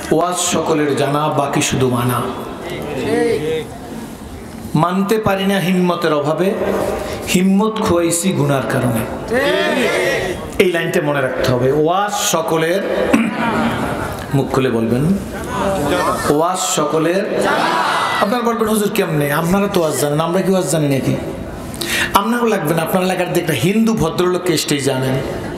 ওয়াজ সকলের জানা, বাকি শুধু মানা। মানতে পারি না হিম্মতের অভাবে, হিম্মত খোয়াইছি গুনার কারণে। এই লাইনটা মনে রাখতে হবে। ওয়াজ সকলের, মুখ খুলে বলবেন, ওয়াজ সকলের। আপনারা বলবেন হুজুর কেমনে, আপনারা তো ওয়াজ জানেন, আমরা কি ওয়াজ জানি নাকি? আপনারও লাগবে না। আপনার এলাকার একটা হিন্দু ভদ্রলোক কেসটাই জানেন,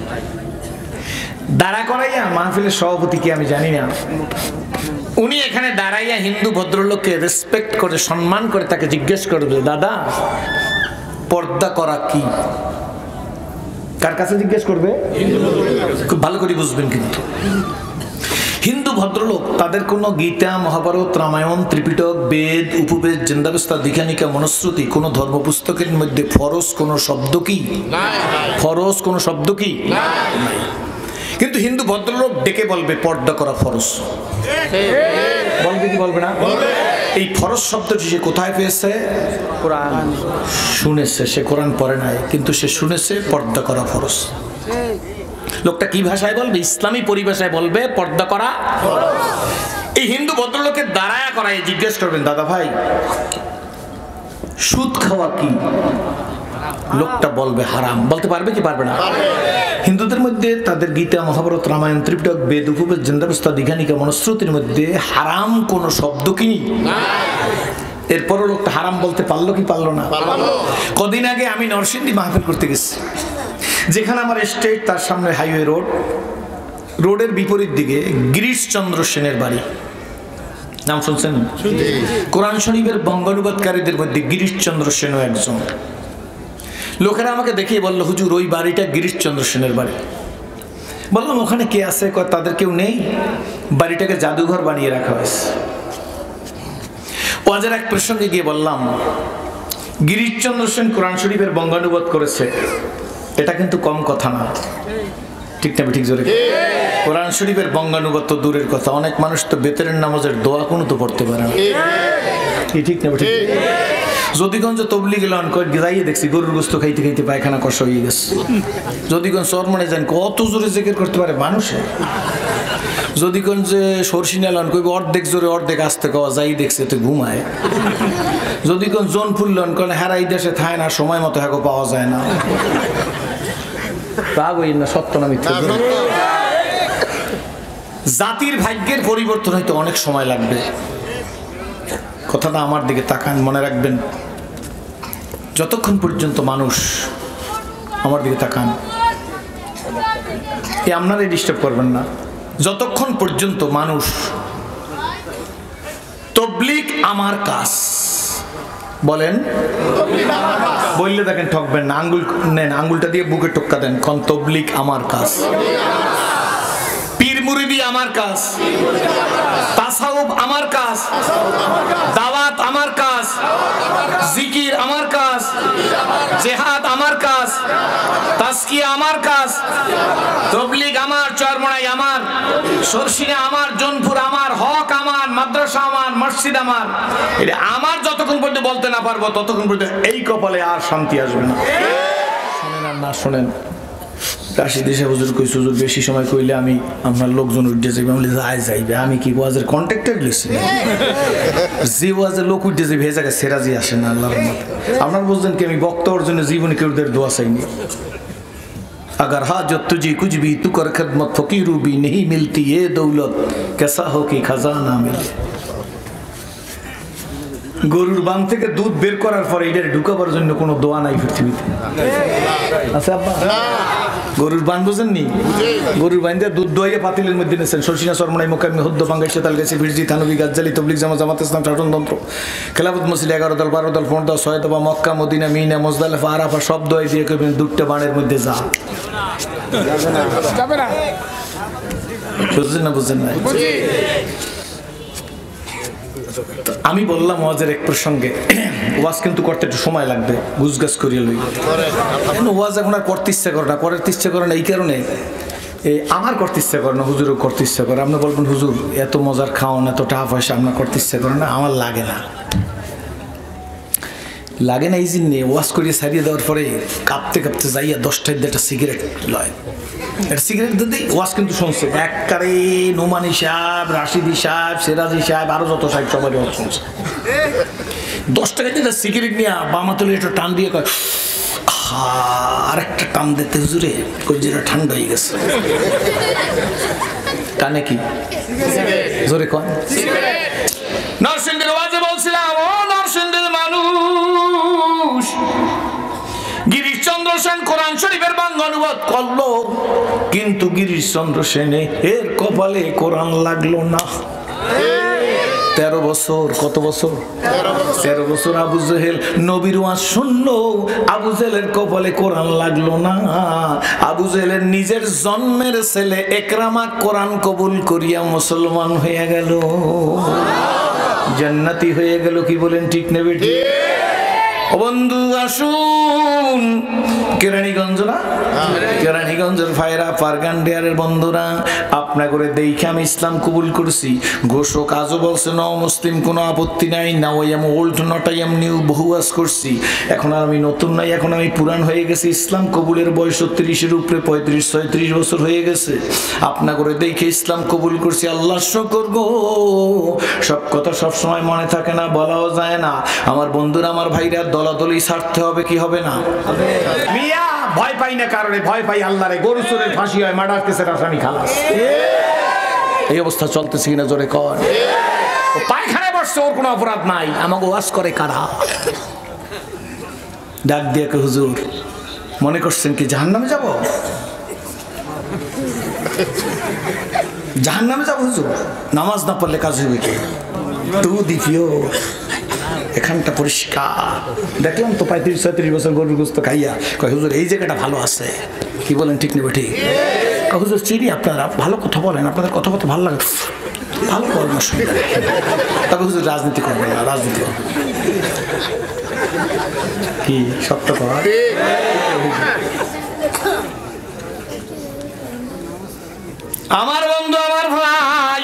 দাঁড়া করাইয়া মাহফিলের সভাপতি কি আমি জানি না, উনি এখানে দাঁড়াইয়া হিন্দু ভদ্রলোককে রেসপেক্ট করে সম্মান করে তাকে জিজ্ঞেস করবে, দাদা পর্দা করা কি? কার কাছে জিজ্ঞেস করবে? খুব ভালো করে বুঝবেন। কিন্তু হিন্দু ভদ্রলোক, তাদের কোনো গীতা, মহাভারত, রামায়ণ, ত্রিপিটক, বেদ, উপবেদ, জিন্দাবস্তা, দীঘানিকা, মনুস্মৃতি, কোনো ধর্ম পুস্তকের মধ্যে ফরজ কোনো শব্দ কি? ফরজ কোনো শব্দ কি? কিন্তু হিন্দু ভদ্রলোক ডেকে বলবে পর্দা করা ফরজ। বলবে কি বলবে না? এই ফরজ শব্দটি সে কোথায় পেয়েছে? কোরআন শুনেছে। সে কোরআন পড়ে নাই, কিন্তু সে শুনেছে পর্দা করা ফরজ। লোকটা কি ভাষায় বলবে? ইসলামী পরিভাষায় বলবে পর্দা করা। এই হিন্দু ভদ্রলোকের দাঁড়ায়া করায় জিজ্ঞেস করবেন, দাদা ভাই সুদ খাওয়া কি? লোকটা বলবে হারাম। বলতে পারবে কি পারবে না? হিন্দুদের মধ্যে তাদের গীতা, মহাভারত, রামায়ণ, ত্রিপিটক, বেদ, উপবেদ, জিন্দাবস্তা, দীঘানিকা, মনুস্মৃতির মধ্যে হারাম কোন শব্দ কি? এরপরও লোকটা হারাম বলতে পারলো কি পারলো না? কদিন আগে আমি নরসিংদী মাহফিল করতে গেছি, যেখানে আমার স্টেট, তার সামনে হাইওয়ে রোড, রোডের বিপরীত দিকে গিরিশচন্দ্র সেনের বাড়ি। নাম শুনছেন? কোরআন শরীফের বঙ্গানুবাদকারীদের মধ্যে গিরিশচন্দ্র সেনও একজন। লোকেরা আমাকে দেখিয়ে বললো, হুজুর ওই বাড়িটা গিরিশচন্দ্র সেনের বাড়ি। বললাম ওখানে কে আছে? তাদের কেউ নেই, বাড়িটাকে জাদুঘর বানিয়ে রাখা হয়েছে। ওয়াজের এক প্রসঙ্গে গিয়ে বললাম, গিরিশচন্দ্র সেন কোরআন শরীফের বঙ্গানুবাদ করেছে, এটা কিন্তু কম কথা না। ঠিক না? ঠিক জোরে। কোরআন শরীফের বঙ্গানুবাদ তো দূরের কথা, অনেক মানুষ তো বেতনের নামাজের দোয়া কোনো তো পড়তে পারে না। ঠিক না? ঠিক। যদিগঞ্জ তবলিগ এলান যাইয়ে দেখছি গরুর গোস্ত খাইতে খাইতে পায়খানা কষা হয়ে গেছে। যদিগঞ্জ চরমনে যান কত জোরে জিকির করতে পারে মানুষে। যদিগঞ্জে সরসিনা এলান কইব অর্ধেক জোরে অর্ধেক আসতে কওয়া যাই দেখছে তো ঘুমায়। যদিগঞ্জ জোনপুর লন কারণ হেরাই দেশে থায় না, সময় মতো হ্যাঁ পাওয়া যায় না। তা বই না, সত্য না মিথ্যা? জাতির ভাগ্যের পরিবর্তন হইতে অনেক সময় লাগবে। কথাটা আমার দিকে তাকান, মনে রাখবেন। যতক্ষণ পর্যন্ত মানুষ, আমার দিকে তাকান, আপনারাই ডিস্টার্ব করবেন না, যতক্ষণ পর্যন্ত মানুষ তবলিগ আমার কাজ বলেন, বললে দেখেন ঠকবেন না। আঙ্গুল নেন, আঙ্গুলটা দিয়ে বুকে টোক্কা দেন, কোন তবলিগ আমার কাজ, পীর মুরিদি আমার কাজ, তাসাউফ আমার কাজ, দাওয়াত আমার কাজ, জিকির আমার কাজ, জিহাদ আমার কাজ, তাজকিয়া আমার কাজ, তবলিগ আমার, চরমনাই আমার, সরসিনা আমার, জোনপুর আমার, হক আমার, মাদ্রাসা আমার, মসজিদ আমার। এটা আমার যতক্ষণ পর্যন্ত বলতে না পারবো ততক্ষণ পর্যন্ত এই কপালে আর শান্তি আসবে না। শোনেন আর না শোনেন, কাশি দেশে হুজুর কইছে, হুজুর বেশি সময় কইলে আমি আপনার লোকজন উঠে যাইবে। আমি যাইবে, আমি কি ওয়াজের কন্ট্রাক্টর লিখছি? যে ওয়াজের লোক উঠে যাবে এই জায়গায় সেরাজি আসে না। আল্লাহর রহমতে আপনার বুঝলেন কি, আমি বক্তার জন্য জীবনে কেউ দোয়া চাইনি। अगर हाजत तुझी कुछ भी तू कर खदमत फकीरू भी नहीं मिलती ये दौलत कैसा हो कि खजाना मिले। গরুর বান থেকে দুধ বের করার পরে এটার ঢুকাবার জন্য কোনো দোয়া নাই পৃথিবীতে, আছে আব্বা? গরুর বান বুঝেননি? গরুর বান দিয়ে দুধ দোয়াইয়ে পাতিলের মধ্যে নিয়েছেন। সরসিনা, চরমনাই, মোকাম্মি, হুদ্দ, বাঙ্গাই, সেতাল, গেছি, ভিড়জি, থানবী, গাজ্জালি, তবলিগ জামাত, জামাত ইসলাম, শাসনতন্ত্র, খেলাফত মসজিদ 11 দল, 12 দল, 15 দল, 6 দফা, Mecca, Medina, Mina, Muzdalifah, Arafah সব দোয়াই দিয়ে কইবেন দুধটা বানের মধ্যে যা যাবে না। বুঝছেন না? বুঝছেন না? আমি বললাম ওয়াজের এক প্রসঙ্গে, ওয়াজ কিন্তু করতে একটু সময় লাগবে, গুজগাছ করিয়ে লই। ওয়াজ এখন আর করতে ইচ্ছা করে না, করার ইচ্ছা করে না এই কারণে, আমার করতে ইচ্ছা করে না, হুজুরও করতে ইচ্ছা করে। আপনি বলবেন হুজুর এত মজার খাওয়ান, এত টাকা পয়সা আপনার করতে ইচ্ছা করে না, আমার লাগে না। লাগে না এই জন্যে ওয়াশ করিয়ে সারিয়ে দেওয়ার পরে কাঁপতে কাঁপতে যাইয়া 10টার দিয়ে একটা সিগারেট লয়, একটা সিগারেট দিতে ওয়াশ কিন্তু শুনছে একবারে নোমানি সাহেব, রাশিদি সাহেব, সিরাজি সাহেব, আরো যত সাহেব সবাই ওয়াশ শুনছে। 10 টাকা দিয়ে সিগারেট নিয়ে বামা তুলে একটা টান দিয়ে কয় আর একটা টান দিতে হুজুরে কলজিটা ঠান্ডা হয়ে গেছে। টানে কি জোরে কন? নরসিংদীর ওয়াজে বলছিলাম, ও নরসিংদীর মানুষ, গিরিশচন্দ্র সেন কোরআন শরীফের বাংলা অনুবাদ করলো, কিন্তু গিরিশচন্দ্র সেনে এর কপালে কোরআন লাগলো না। 13 বছর, কত বছর? 13 বছর আবু জেহেল নবীর ওয়াজ শুনলো, আবু জেহেলের কপালে কোরআন লাগলো না। আবু জেহেলের নিজের জন্মের ছেলে একরামা কোরআন কবুল করিয়া মুসলমান হয়ে গেল, জান্নাতি হয়ে গেল। কি বলেন ঠিক নেবে? ঠিক। ও বন্ধু আসুন, কেরানীগঞ্জ না, কেরানীগঞ্জের ভাইরা, ফারগান্ডিয়ারের বন্ধুরা, আপনা করে দেখে আমি ইসলাম কবুল করছি। ঘোষক আজও বলছে ন মুসলিম, কোনো আপত্তি নাই, না ওই আমি old not I am new, বহু ওয়াজ করছি। এখন আর আমি নতুন নাই, এখন আমি পুরান হয়ে গেছি। ইসলাম কবুলের বয়স 30-এর উপরে, 35-36 বছর হয়ে গেছে। আপনা করে দেখে ইসলাম কবুল করছি। আল্লাহ শুকর গো, সব কথা সব সময় মনে থাকে না, বলাও যায় না। আমার বন্ধুরা, আমার ভাইরা, দলাদলি ছাড়তে হবে কি হবে না? মিয়া ভয় পাই না কারণে, ভয় পাই আল্লাহরে। গরু চোরের ফাঁসি হয়, মার্ডার কেসের আসামি খালাস। এই অবস্থা চলতেছে কিনা জোরে কর? পায়খানায় বসছে, ওর কোনো অপরাধ নাই, আমাকে ওয়াজ করে কারা? ডাক দিয়ে হুজুর মনে করছেন কি জাহান্নামে যাব? জাহান্নামে যাব হুজুর? নামাজ না পড়লে কাজ হইবে কি? তু দিফিও এখানটা পরিষ্কার। দেখলাম তো 35-36 বছর গরুর গোস্ত খাইয়া কয় হুজুর এই জায়গাটা ভালো আছে। কি বলেন ঠিক নেবে? ঠিক। হুজুর চিনি, আপনারা ভালো কথা বলেন, আপনাদের কথা বলতে ভালো লাগে, ভালো বলেন না শুনতে। তবে হুজুর রাজনীতি করবেন না, রাজনীতি করবেন কি সত্য কথা? আমার বন্ধু, আমার ভাই,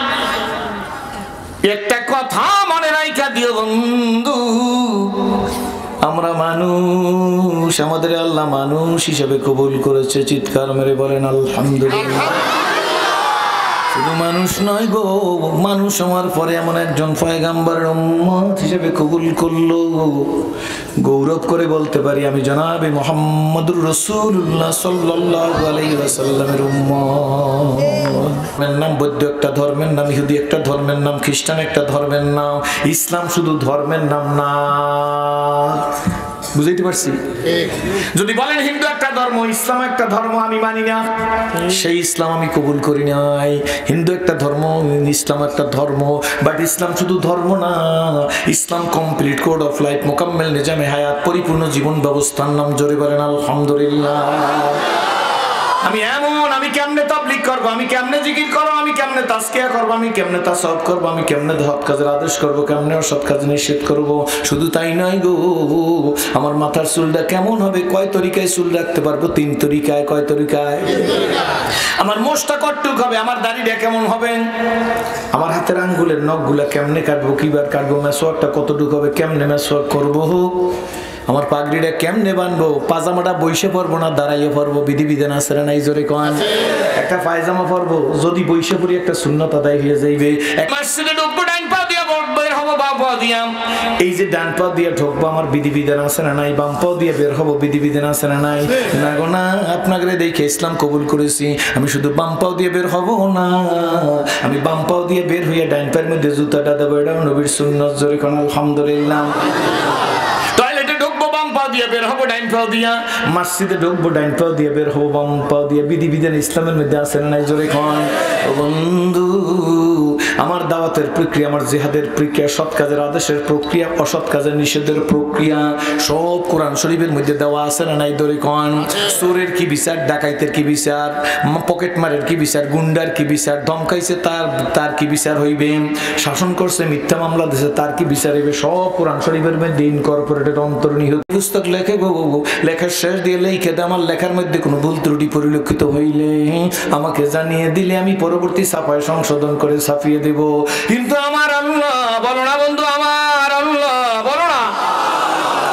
একটা কথা মনে রাখা দিও বন্ধু, আমরা মানুষ, আমাদের আল্লাহ মানুষ হিসেবে কবুল করেছে। চিৎকার মেরে বলেন আলহামদুলিল্লাহ। শুধু মানুষ নয় গো, মানুষ হওয়ার পরে এমন একজন পয়গাম্বরের উম্মত হিসেবে কবুল করলো। গৌরব করে বলতে পারি আমি জনাবে মুহাম্মদুর রাসূলুল্লাহ সাল্লাল্লাহু আলাইহি ওয়াসাল্লামের উম্মত। এর নাম বৌদ্ধ একটা ধর্মের নাম, ইহুদি একটা ধর্মের নাম, খ্রিস্টান একটা ধর্মের নাম, ইসলাম শুধু ধর্মের নাম না। বুঝাইতে পারছি? যদি বলেন হিন্দু একটা ধর্ম, ইসলাম একটা ধর্ম, আমি মানি না, সেই ইসলাম আমি কবুল করি নাই। হিন্দু একটা ধর্ম, ইসলাম একটা ধর্ম, বাট ইসলাম শুধু ধর্ম না, ইসলাম কমপ্লিট কোড অফ লাইফ, মোকাম্মেল নিজামে হায়াত, পরিপূর্ণ জীবন ব্যবস্থার নাম। জোরে বলেন আলহামদুলিল্লাহ। আমি এমন, আমি কেমনে তাবলীগ করব, আমি কেমনে জিকির করব, আমি কেমনে তাজকিয়া করব, আমি কেমনে তাসাউফ করব, আমি কেমনে সৎ কাজের আদেশ করব, কেমনে অসৎ কাজ নিষেধ করব। শুধু তাই নয় গো, আমার মাথার চুলটা কেমন হবে, কয় তরিকায় চুল রাখতে পারবো? 3 তরিকায়। কয় তরিকায়? আমার মোষটা কটটুক হবে, আমার দাড়িটা কেমন হবে, আমার হাতের আঙ্গুলের নখগুলা কেমনে কাটবো, কিবার কাটবো, মেসওয়াকটা কতটুক হবে, কেমনে মেসওয়াক করব, আমার পাগড়িটা কেমনে বানবো, পাজামাটা বইসে পরবো না দাঁড়াইয়ে পরবো, বিধিবিধান আছে না নাই জোরে কন? একটা পায়জামা পরবো, যদি বইসে পরি একটা সুন্নত আদায় হয়ে যাইবে। মসজিদে ঢুকবো, ডান পা দিয়া বের হবো, বাম পা দিয়া, এই যে ডান পা দিয়ে ঢুকবো, আমার বিধিবিধান আছে না নাই? বাম পা দিয়ে বের হবো, বিধিবিধান আছে না নাই? না গো না, আপনাকে দেখে ইসলাম কবুল করেছি। আমি শুধু বাম পা দিয়ে বের হবো না, আমি বাম পা দিয়ে বের হইয়া ডান পায়ের মধ্যে জুতাটা দেবো, এটাও নবীর সুন্নত। জোরে কোন আলহামদুলিল্লাহ। দিয়ে বের হবো ডাইন পাও দিয়া, মসজিদে ঢুকবো ডাইন পাও দিয়ে বের হবো বাম পাও দিয়ে, বিধিবিধান ইসলামের মধ্যে আছে না নাই? জোরে কোন। ও বন্ধু, আমার দাওয়াতের প্রক্রিয়া, আমার জিহাদের প্রক্রিয়া, সৎ কাজের আদেশের প্রক্রিয়া, অসৎ কাজের নিষেধের প্রক্রিয়া সব কোরআন শরীফের মধ্যে দেওয়া আছে না নাই? জোরে কোন। চোরের কি বিচার, ডাকাইতের কি বিচার, পকেট মারের কি বিচার, গুন্ডার কি বিচার, ধমকাইছে তার কি বিচার হইবে, শাসন করছে, মিথ্যা মামলা দিয়েছে, তার কি বিচার হইবে, সব কোরআন শরীফের মধ্যে ইনকর্পোরেটেড, অন্তর্নিহিত। পুস্তক লেখে গো, লেখার শেষ দিয়ে লিখে দে, আমার লেখার মধ্যে কোনো ভুল ত্রুটি পরিলক্ষিত হইলে আমাকে জানিয়ে দিলে আমি পরবর্তী ছাপায় সংশোধন করে ছাপিয়ে দেব। কিন্তু আমার আল্লাহ, বলো না বন্ধু, আমার আল্লাহ, বলো না,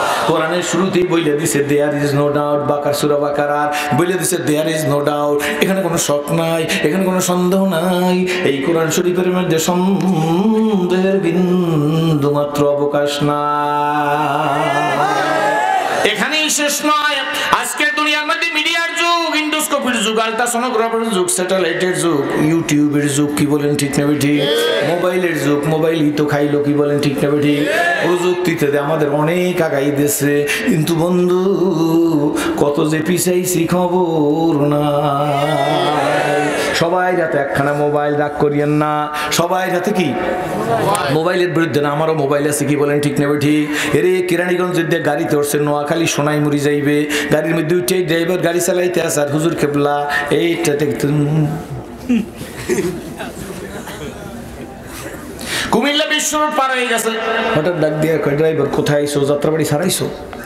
কোরআনের শুরুতেই বলে দিছে দেয়ার ইজ নো ডাউট, বাকার সূরা বাকারা বলে দিছে দেয়ার ইজ নো ডাউট, এখানে কোনো শক নাই, এখানে কোনো সন্দেহ নাই। এই কোরআন শরীফের মধ্যে সন্দেহের বিন্দু মাত্র অবকাশ নাই। এখানেই শেষ নয়, আজকের দুনিয়ার মধ্যে মিডিয়ার যুগ, ইন্ডোস্কোপির যুগ, আল্ট্রাসোনোগ্রাফের যুগ, স্যাটেলাইটের যুগ, ইউটিউবের যুগ, কি বলেন ঠিক না ঠিক? মোবাইলের যুগ, মোবাইলই তো খাইলো, কি বলেন ঠিক না ঠিক? প্রযুক্তিতে আমাদের অনেক আগাই দিয়েছে, কিন্তু বন্ধু কত যে পিছাইছি খবর না। সবাই যাতে একখানা মোবাইল রাগ করিয়েন না, সবাই যাতে কি মোবাইলের বিরুদ্ধে না। আমারও মোবাইল আছে, কি বলেন ঠিক নেবে ঠিক? এরে কেরানীগঞ্জ দিয়ে গাড়িতে উঠছে, নোয়াখালী সোনাইমুড়ি যাইবে, গাড়ির মধ্যে দুইটাই ড্রাইভার গাড়ি চালাইতে আছে, আর হুজুর কেবলা এইটা দেখতেন। কুমিল্লা বিশ্ব রোড পার হয়ে গেছে, হঠাৎ ডাক দিয়ে কয় ড্রাইভার কোথায় আইসো, যাত্রাবাড়ি ছাড়াইছো?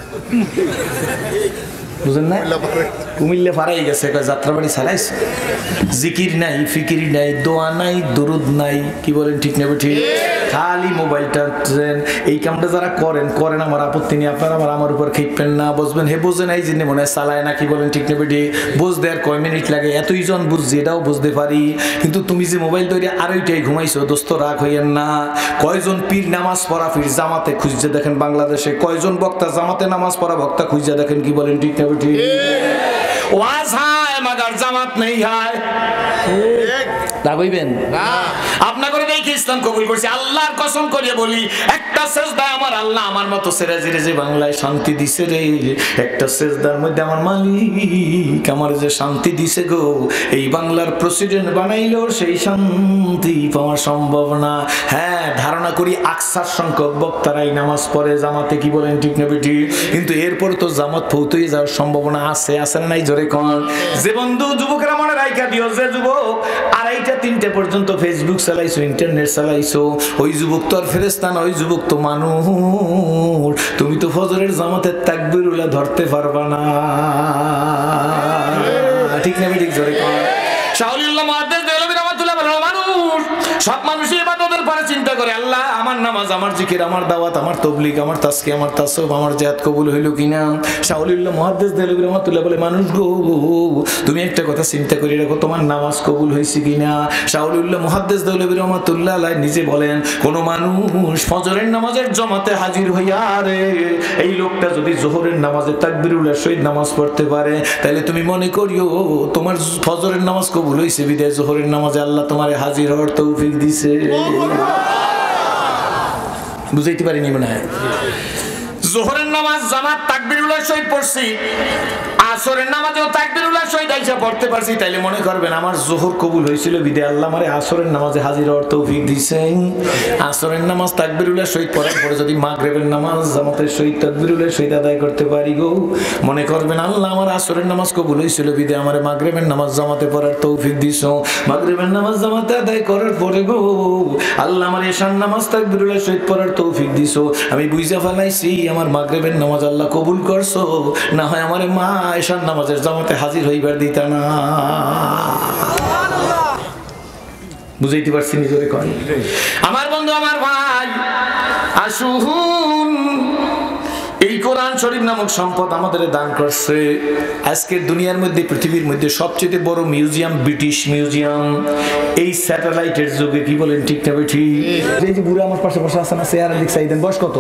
বুঝেন না, কুমিল্লা ফারাই গেছে, যাত্রাবাড়ি চালাইছে। জিকির নাই, ফিকির নাই, দোয়া নাই, দরুদ নাই, কি বলেন ঠিক নেবে ঠিক? খালি মোবাইলটা এই কামটা যারা করেন করেন, আমার আপত্তি নেই, আপনারা আমার উপর খেপবেন না, বুঝবেন হে বোঝেন এই জন্য মনে হয় চালায় না, কি বলেন ঠিক নেবে ঠিক? বুঝতে আর কয় মিনিট লাগে, এতই জন বুঝছি, এটাও বুঝতে পারি, কিন্তু তুমি যে মোবাইল তৈরি আড়াইটাই ঘুমাইছো, দোস্ত রাগ হইয়েন না। কয়জন পীর নামাজ পড়া পীর জামাতে খুঁজছে দেখেন বাংলাদেশে, কয়জন বক্তা জামাতে নামাজ পড়া বক্তা খুঁজছে দেখেন, কি বলেন ঠিক নেবে ঠিক? ওয়াজ হায় মাগার জামাত নেই হায়, রাগ হইবেন না। আপনা করে দেখি ইসলাম কবুল করছি, আল্লাহর কসম করিয়ে বলি, একটা সেজদা আমার আল্লাহ আমার মতো সেরাজিরে যে বাংলায় শান্তি দিছে রে, একটা সেজদার মধ্যে আমার মালিক আমার যে শান্তি দিছে গো, এই বাংলার প্রেসিডেন্ট বানাইলো সেই শান্তি পাওয়া সম্ভব না। হ্যাঁ, ধারণা করি আকসার সংখ্যক বক্তারাই নামাজ পড়ে জামাতে, কি বলেন ঠিক না বেটি? কিন্তু এরপর তো জামাত ফৌতই যাওয়ার সম্ভাবনা আছে, আছে না নাই? জোরে কোন যে বন্ধু যুবকেরা মনে রাইখা দিও, যে যুবক আড়াইটা তিনটে পর্যন্ত ফেসবুক চালাইছো, ইন্টারনেট চালাইছো, ওই যুবক তো আর ফেরেশতা না, ওই যুবক তো মানুষ। তুমি তো ফজরের জামাতের তাকবীরুল্লাহ ধরতে পারবা না, ঠিক না ঠিক? জোরে কোন শাওলিউল্লাহ মুহাদ্দিস দেওলভী রাহমাতুল্লাহ আলাইহি মানুষ, সব মানুষই ইবাদতের পরে চিন্তা করে আল্লাহ আমার নামাজ, আমার জিকির, আমার দাওয়াত, আমার তাবলীগ, আমার তাসকিয়া, আমার তাসাউফ, আমার জিহাদ কবুল হইল কিনা। শাওলিউল্লাহ মুহাদ্দিস দেওলভী রাহমাতুল্লাহ বলে মানুষ গো, তুমি একটা কথা চিন্তা করে রাখো, তোমার নামাজ কবুল হয়েছে কিনা। শাওলিউল্লাহ মুহাদ্দিস দেওলভী রাহমাতুল্লাহ আলাইহি নিজে বলেন, কোন মানুষ ফজরের নামাজের জামাতে হাজির হইয়া রে, এই লোকটা যদি যোহরের নামাজে তাকবীরুল্লাহ সহিত নামাজ পড়তে পারে, তাহলে তুমি মনে করিও তোমার ফজরের নামাজ কবুল হইছে, বিদায় যোহরের নামাজে আল্লাহ তোমারে হাজির হওয়ার তৌফিক দিছে। বুঝাইতে পারিনি মনে হয়? যোহরের নামাজ জামাত তাকবীরুল্লাহ সহিত পড়ছি, আসরের নামাজেও তাকবীরুল্লাহ সহিত আইসা পড়তে পারছি, তাইলে মনে করবেন আমার যোহর কবুল হয়েছিল, বিদায় আল্লাহ আমারে আসরের নামাজে হাজির হওয়ার তৌফিক দিছেন। আসরের নামাজ তাকবীরুল্লাহ সহিত পড়ার পরে যদি মাগরিবের নামাজ জামাতের সহিত তাকবীরুল্লাহ সহিত আদায় করতে পারি গো, মনে করবেন আল্লাহ আমার আসরের নামাজ কবুল হয়েছিল, বিদায় আমারে মাগরিবের নামাজ জামাতে পড়ার তৌফিক দিছো। মাগরিবের নামাজ জামাতে আদায় করার পরে গো আল্লাহ আমার এশার নামাজ তাকবীরুল্লাহ সহিত পড়ার তৌফিক দিছো। আমি বুঝা ফেলাইছি আমার মাগরিবের নামাজ আল্লাহ কবুল করছো, না হয় আমারে মা এশার নামাজের জামাতে হাজির হইবার দিতা না। বুঝাইতে পারছি নিজরে কয়? আমার বন্ধু, আমার ভাই, আসুন এই কোরআন শরীফ নামক সম্পদ আমাদের দান করছে। আজকের দুনিয়ার মধ্যে, পৃথিবীর মধ্যে সবচেয়ে বড় মিউজিয়াম ব্রিটিশ মিউজিয়াম, এই স্যাটেলাইটের যুগে, কি বলেন ঠিক না বেঠি? এই যে বুড়া আমার পাশে বসে আছে না, চেহারা দিক চাইতেন, বয়স কত?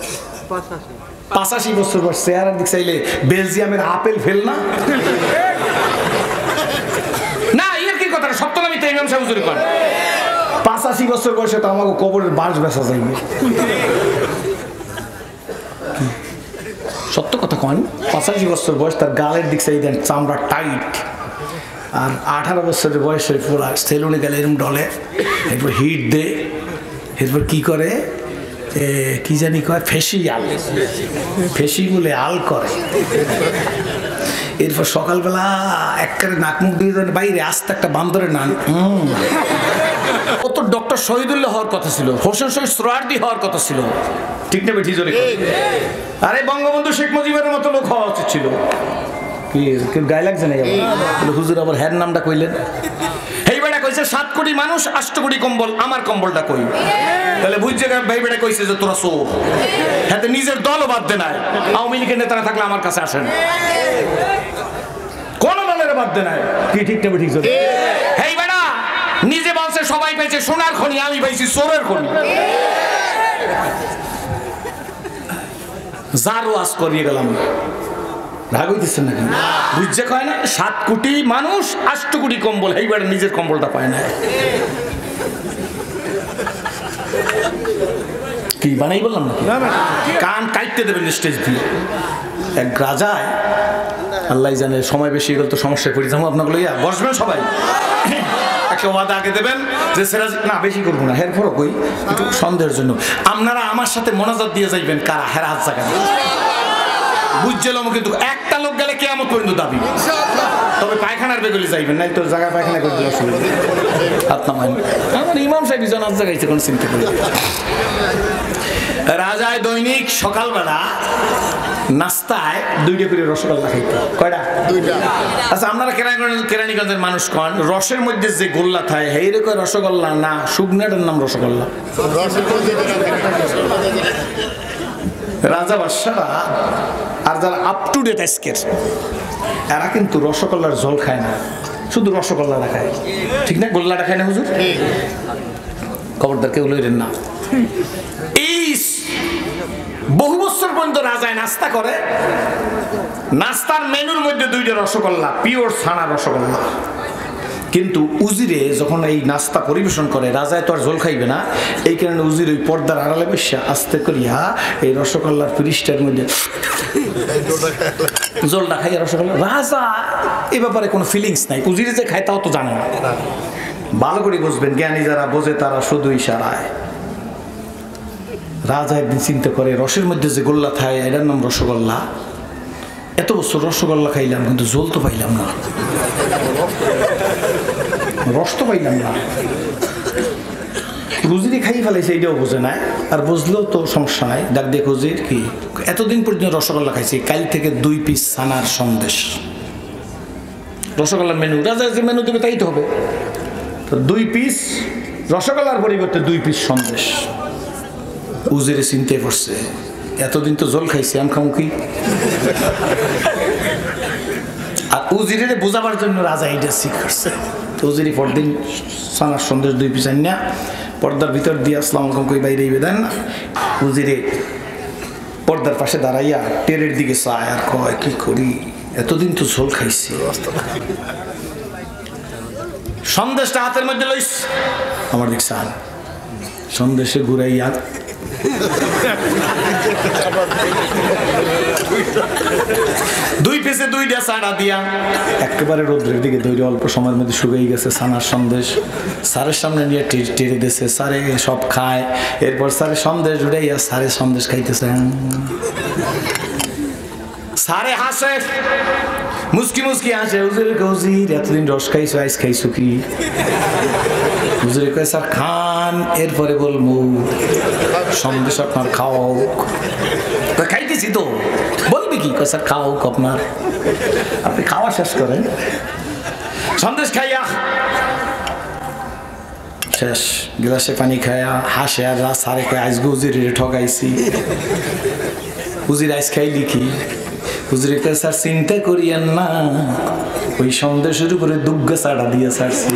85 বছর বয়স, চেহারা দিক চাইলে বেলজিয়ামের আপেল ফেল না? না, এর কি কথা? সত্য নামি তো ইমাম সাহেব হুজুর কোন 85 বছর বয়সে তো আমাকে কবরের বাঁশ বেচা যাইবে। সত্য কথা কন, 85 বছর বয়স, তার গালের দিক চাই দেন, চামড়া টাইট, আর 18 বছরের বয়সে পুরা সেলুনে গেলে এরকম ডলে, এরপর হিট দে, এরপর কি করে, কি জানি কয়, ফেসিয়াল, ফেসি বলে আল করে। এরপর সকালবেলা একবারে নাক মুখ দিয়ে বাইরে আস্তে একটা বান্দরের নান। ও তো ডক্টর শহীদুল্লাহ হওয়ার কথা ছিল, হোসেন শহীদ সোহরাওয়ার্দী হওয়ার কথা ছিল, ঠিক না বেঠি? জোরে। আরে বঙ্গবন্ধু শেখ মুজিবের মতো লোক হওয়া উচিত ছিল, কি কেউ গায়ে লাগছে না? হুজুর আবার হ্যার নামটা কইলেন। এই বেটা কইছে 7 কোটি মানুষ 8 কোটি কম্বল, আমার কম্বলটা কই? তাহলে বুঝছে ভাই বেটা কইছে যে তোরা চোর। হাতে নিজের দলও বাদ দে নাই, আওয়ামী লীগের নেতারা থাকলে আমার কাছে আসেন, কোন দলের বাদ দে নাই। কি ঠিক না ঠিক? এই বেটা নিজে বলছে সবাই পাইছে সোনার খনি, আমি পাইছি চোরের খনি। যারও আজ করিয়ে গেলাম, রাগ হইতেছেন নাকি? বুঝছে কয় না 7 কোটি মানুষ 8 কোটি কম্বল, এইবার নিজের কম্বলটা পায় না। কি বানাই বললাম নাকি? কান কাটতে দেবেন স্টেজ দিয়ে। এক রাজায়, আল্লাহ জানে, সময় বেশি গেল তো সমস্যায় পড়ে যাবো আপনাকে লইয়া। বসবেন সবাই, একটা ওয়াদা আগে দেবেন যে সিরাজ না বেশি করবো না, হের ফরক ওই একটু সন্দেহের জন্য আপনারা আমার সাথে মোনাজাত দিয়ে যাইবেন। কারা হের হাত জায়গা বুঝছিলাম, কিন্তু একটা লোক গেলে কিয়ামত পর্যন্ত দাবি। তবে পায়খানার বেগলি যাইবেন, নাই তোর জায়গায় পায়খানা করে দিলে অসুবিধা। হাত নামান, আমার ইমাম সাহেব জানাজ জায়গাইছে, কোন চিন্তা করি। রাজায় দৈনিক সকালবেলা নাস্তায় 2টা করে রসগোল্লা খাইতো। কয়টা? 2টা। আচ্ছা, আপনারা কেরানীগঞ্জের মানুষ কন, রসের মধ্যে যে গোল্লা থাকে এইরকম রসগোল্লা না শুকনাটার নাম রসগোল্লা? রাজা বাদশারা আর যারা আপ টু ডেট আজকের, এরা কিন্তু রসগোল্লার ঝোল খায় না, শুধু রসগোল্লাটা খায়। ঠিক না? গোল্লাটা খায় না হুজুর? খবরদার কেউ লইলেন না। এই বহু বছর পর্যন্ত রাজায় নাস্তা করে, নাস্তার মেনুর মধ্যে 2টা রসগোল্লা, পিওর ছানা রসগোল্লা। কিন্তু উজিরে যখন এই নাস্তা পরিবেশন করে, রাজায় তো আর ঝোল খাইবে না, এই কারণে উজির ওই পর্দার আড়ালে বসে আস্তে করিয়া এই রসগোল্লার পৃষ্ঠার মধ্যে জলটা খাইয়া রসগোল্লা। রাজা এ ব্যাপারে কোনো ফিলিংস নাই, উজিরে যে খায় তাও তো জানে না। ভালো করে বুঝবেন, জ্ঞানী যারা বোঝে তারা শুধু ইশারায়। রাজা একদিন চিন্তা করে, রসের মধ্যে যে গোল্লা থাকে এটার নাম রসগোল্লা। এত বছর রসগোল্লা খাইলাম কিন্তু জল তো পাইলাম না, রস তো পাইলাম না। রুজিরে খাই ফেলাইছে, এইটাও বোঝে না, আর বুঝলেও তো সমস্যা নাই। ডাক দেখো যে কি এতদিন পর্যন্ত রসগোল্লা খাইছি, কাল থেকে 2 পিস ছানার সন্দেশ। রসগোল্লার মেনু, রাজা যে মেনু দেবে তাই তো হবে। তো 2 পিস রসগোল্লার পরিবর্তে 2 পিস সন্দেশ। উজিরে চিন্তায় পড়ছে, এতদিন তো জল খাইছি, আমি খামু কি? আর উজিরে বোঝাবার জন্য রাজা এইটা শিখাচ্ছে। উজিরি পরদিন ছানার সন্দেশ 2 পিস আনিয়া পর্দার ভিতর দিয়ে আসসালামু আলাইকুম কই বাইরে দেন না। উজিরে পর্দার পাশে দাঁড়াইয়া টেরের দিকে চায় আর কয়, কি করি, এতদিন তো ঝোল খাইছি। সন্দেশটা হাতের মধ্যে লইস, আমার দিক চান সন্দেশে ঘুরাইয়া 2 পিসে 2টা ছাড়া দিয়া একেবারে রোদ্রের দিকে দৌড়ে অল্প সময়ের মধ্যে শুকিয়ে গেছে ছানার সন্দেশ। স্যারের সামনে নিয়ে টেরে দিয়েছে, স্যারে সব খায়। এরপর স্যারের সন্দেশ উড়াইয়া স্যারের সন্দেশ খাইতেছে। স্যারে হাসে, মুসকি মুসকি হাসে। হুজুরে হুজুর এতদিন রস খাইছো, আইস খাইছো কি? হুজুরে কয়, স্যার খান, এরপরে বলবো সন্দেশ আপনার খাও। খাইতেছি তো, বলবি কি? কয় স্যার খাও আপনার, আপনি খাওয়া শেষ করেন। সন্দেশ খাইয়া শেষ, গ্লাসে পানি খাইয়া হাসে আর স্যারে কয়, আইস হুজুরে ঠকাইছি। হুজুর আইস খাইলি কি? হুজুরে কয়, স্যার চিন্তা করিয়েন না, ওই সন্দেশের উপরে দুগ্গা চাড়া দিয়ে ছাড়ছি।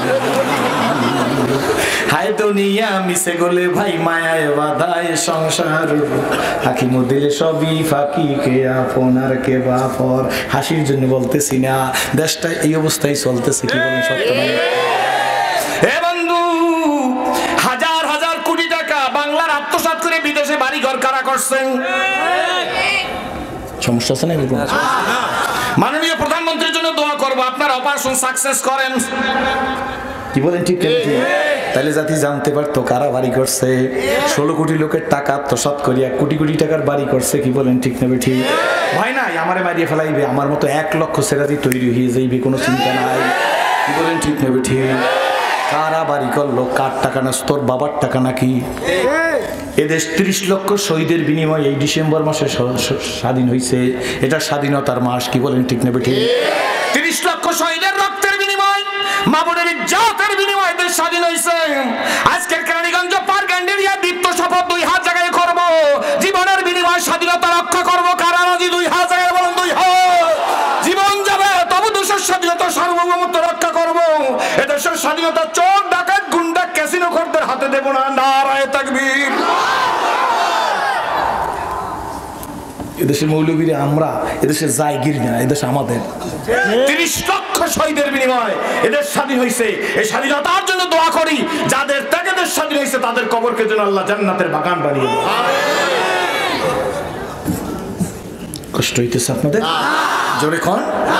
হায় দুনিয়া মিশে গলে ভাই মায়ায় বাধায় সংসার, হাকিমু দিলে সবই ফাঁকি, কে আপন আর কে বাপর। হাসির জন্য বলতেছি না, দেশটা এই অবস্থায় চলতেছে, কি বলেন সত্য নয়? এ বন্ধু, হাজার হাজার কোটি টাকা বাংলার আত্মসাৎ করে বিদেশে বাড়ি ঘর কারা করছেন। সমস্যা আছে না? মাননীয় প্রধানমন্ত্রীর জন্য দোয়া করবো, আপনার অপারেশন সাকসেস করেন। কি বলেন ঠিক? তাহলে জাতি জানতে পারতো কারা বাড়ি করছে। 16 কোটি লোকের টাকা আত্মসাৎ করিয়া কোটি কোটি টাকার বাড়ি করছে। কি বলেন ঠিক নেবে? ঠিক হয় নাই? আমারে মারিয়ে ফেলাইবে, আমার মতো 1 লক্ষ সেরাজি তৈরি হয়ে যাইবে, কোনো চিন্তা নাই। কি বলেন ঠিক নেবে? ঠিক। কারা বাড়ি করলো? কার টাকা? না তোর বাবার টাকা নাকি? এদেশ 30 লক্ষ শহীদের বিনিময়ে এই ডিসেম্বর মাসে স্বাধীন হয়েছে। এটা স্বাধীনতার মাস, কি বলেন ঠিক না বেঠিক? 30 লক্ষ শহীদের রক্তের বিনিময়, মা বোনের ইজ্জতের বিনিময়ে দেশ স্বাধীন হয়েছে। আজকের কেরানীগঞ্জ পার্ক এন্ডেরিয়া দীপ্ত শপথ 2 হাত জায়গায় করব, জীবনের বিনিময়ে স্বাধীনতা রক্ষা করব। কারা রাজি 2 হাত জায়গায় বলেন? 2 হাত। জীবন যাবে তবু দেশের স্বাধীনতা সার্বভৌমত্ব রক্ষা করব। এদেশের স্বাধীনতা চোর ডাকাত গুন্ডা ক্যাসিনো খোরদের হাতে দেব না। নারায়ে তাকবীর। এদেশের মৌলবীরা আমরা, এদেশের জায়গির না, এদেশ আমাদের। 30 লক্ষ শহীদের বিনিময়ে এদেশ স্বাধীন হয়েছে। এই স্বাধীনতার জন্য দোয়া করি, যাদের থেকে দেশ স্বাধীন হয়েছে তাদের কবরকে যেন আল্লাহ জান্নাতের বাগান বানিয়ে দেয়। কষ্ট হইতেছে আপনাদের? জোরে কোন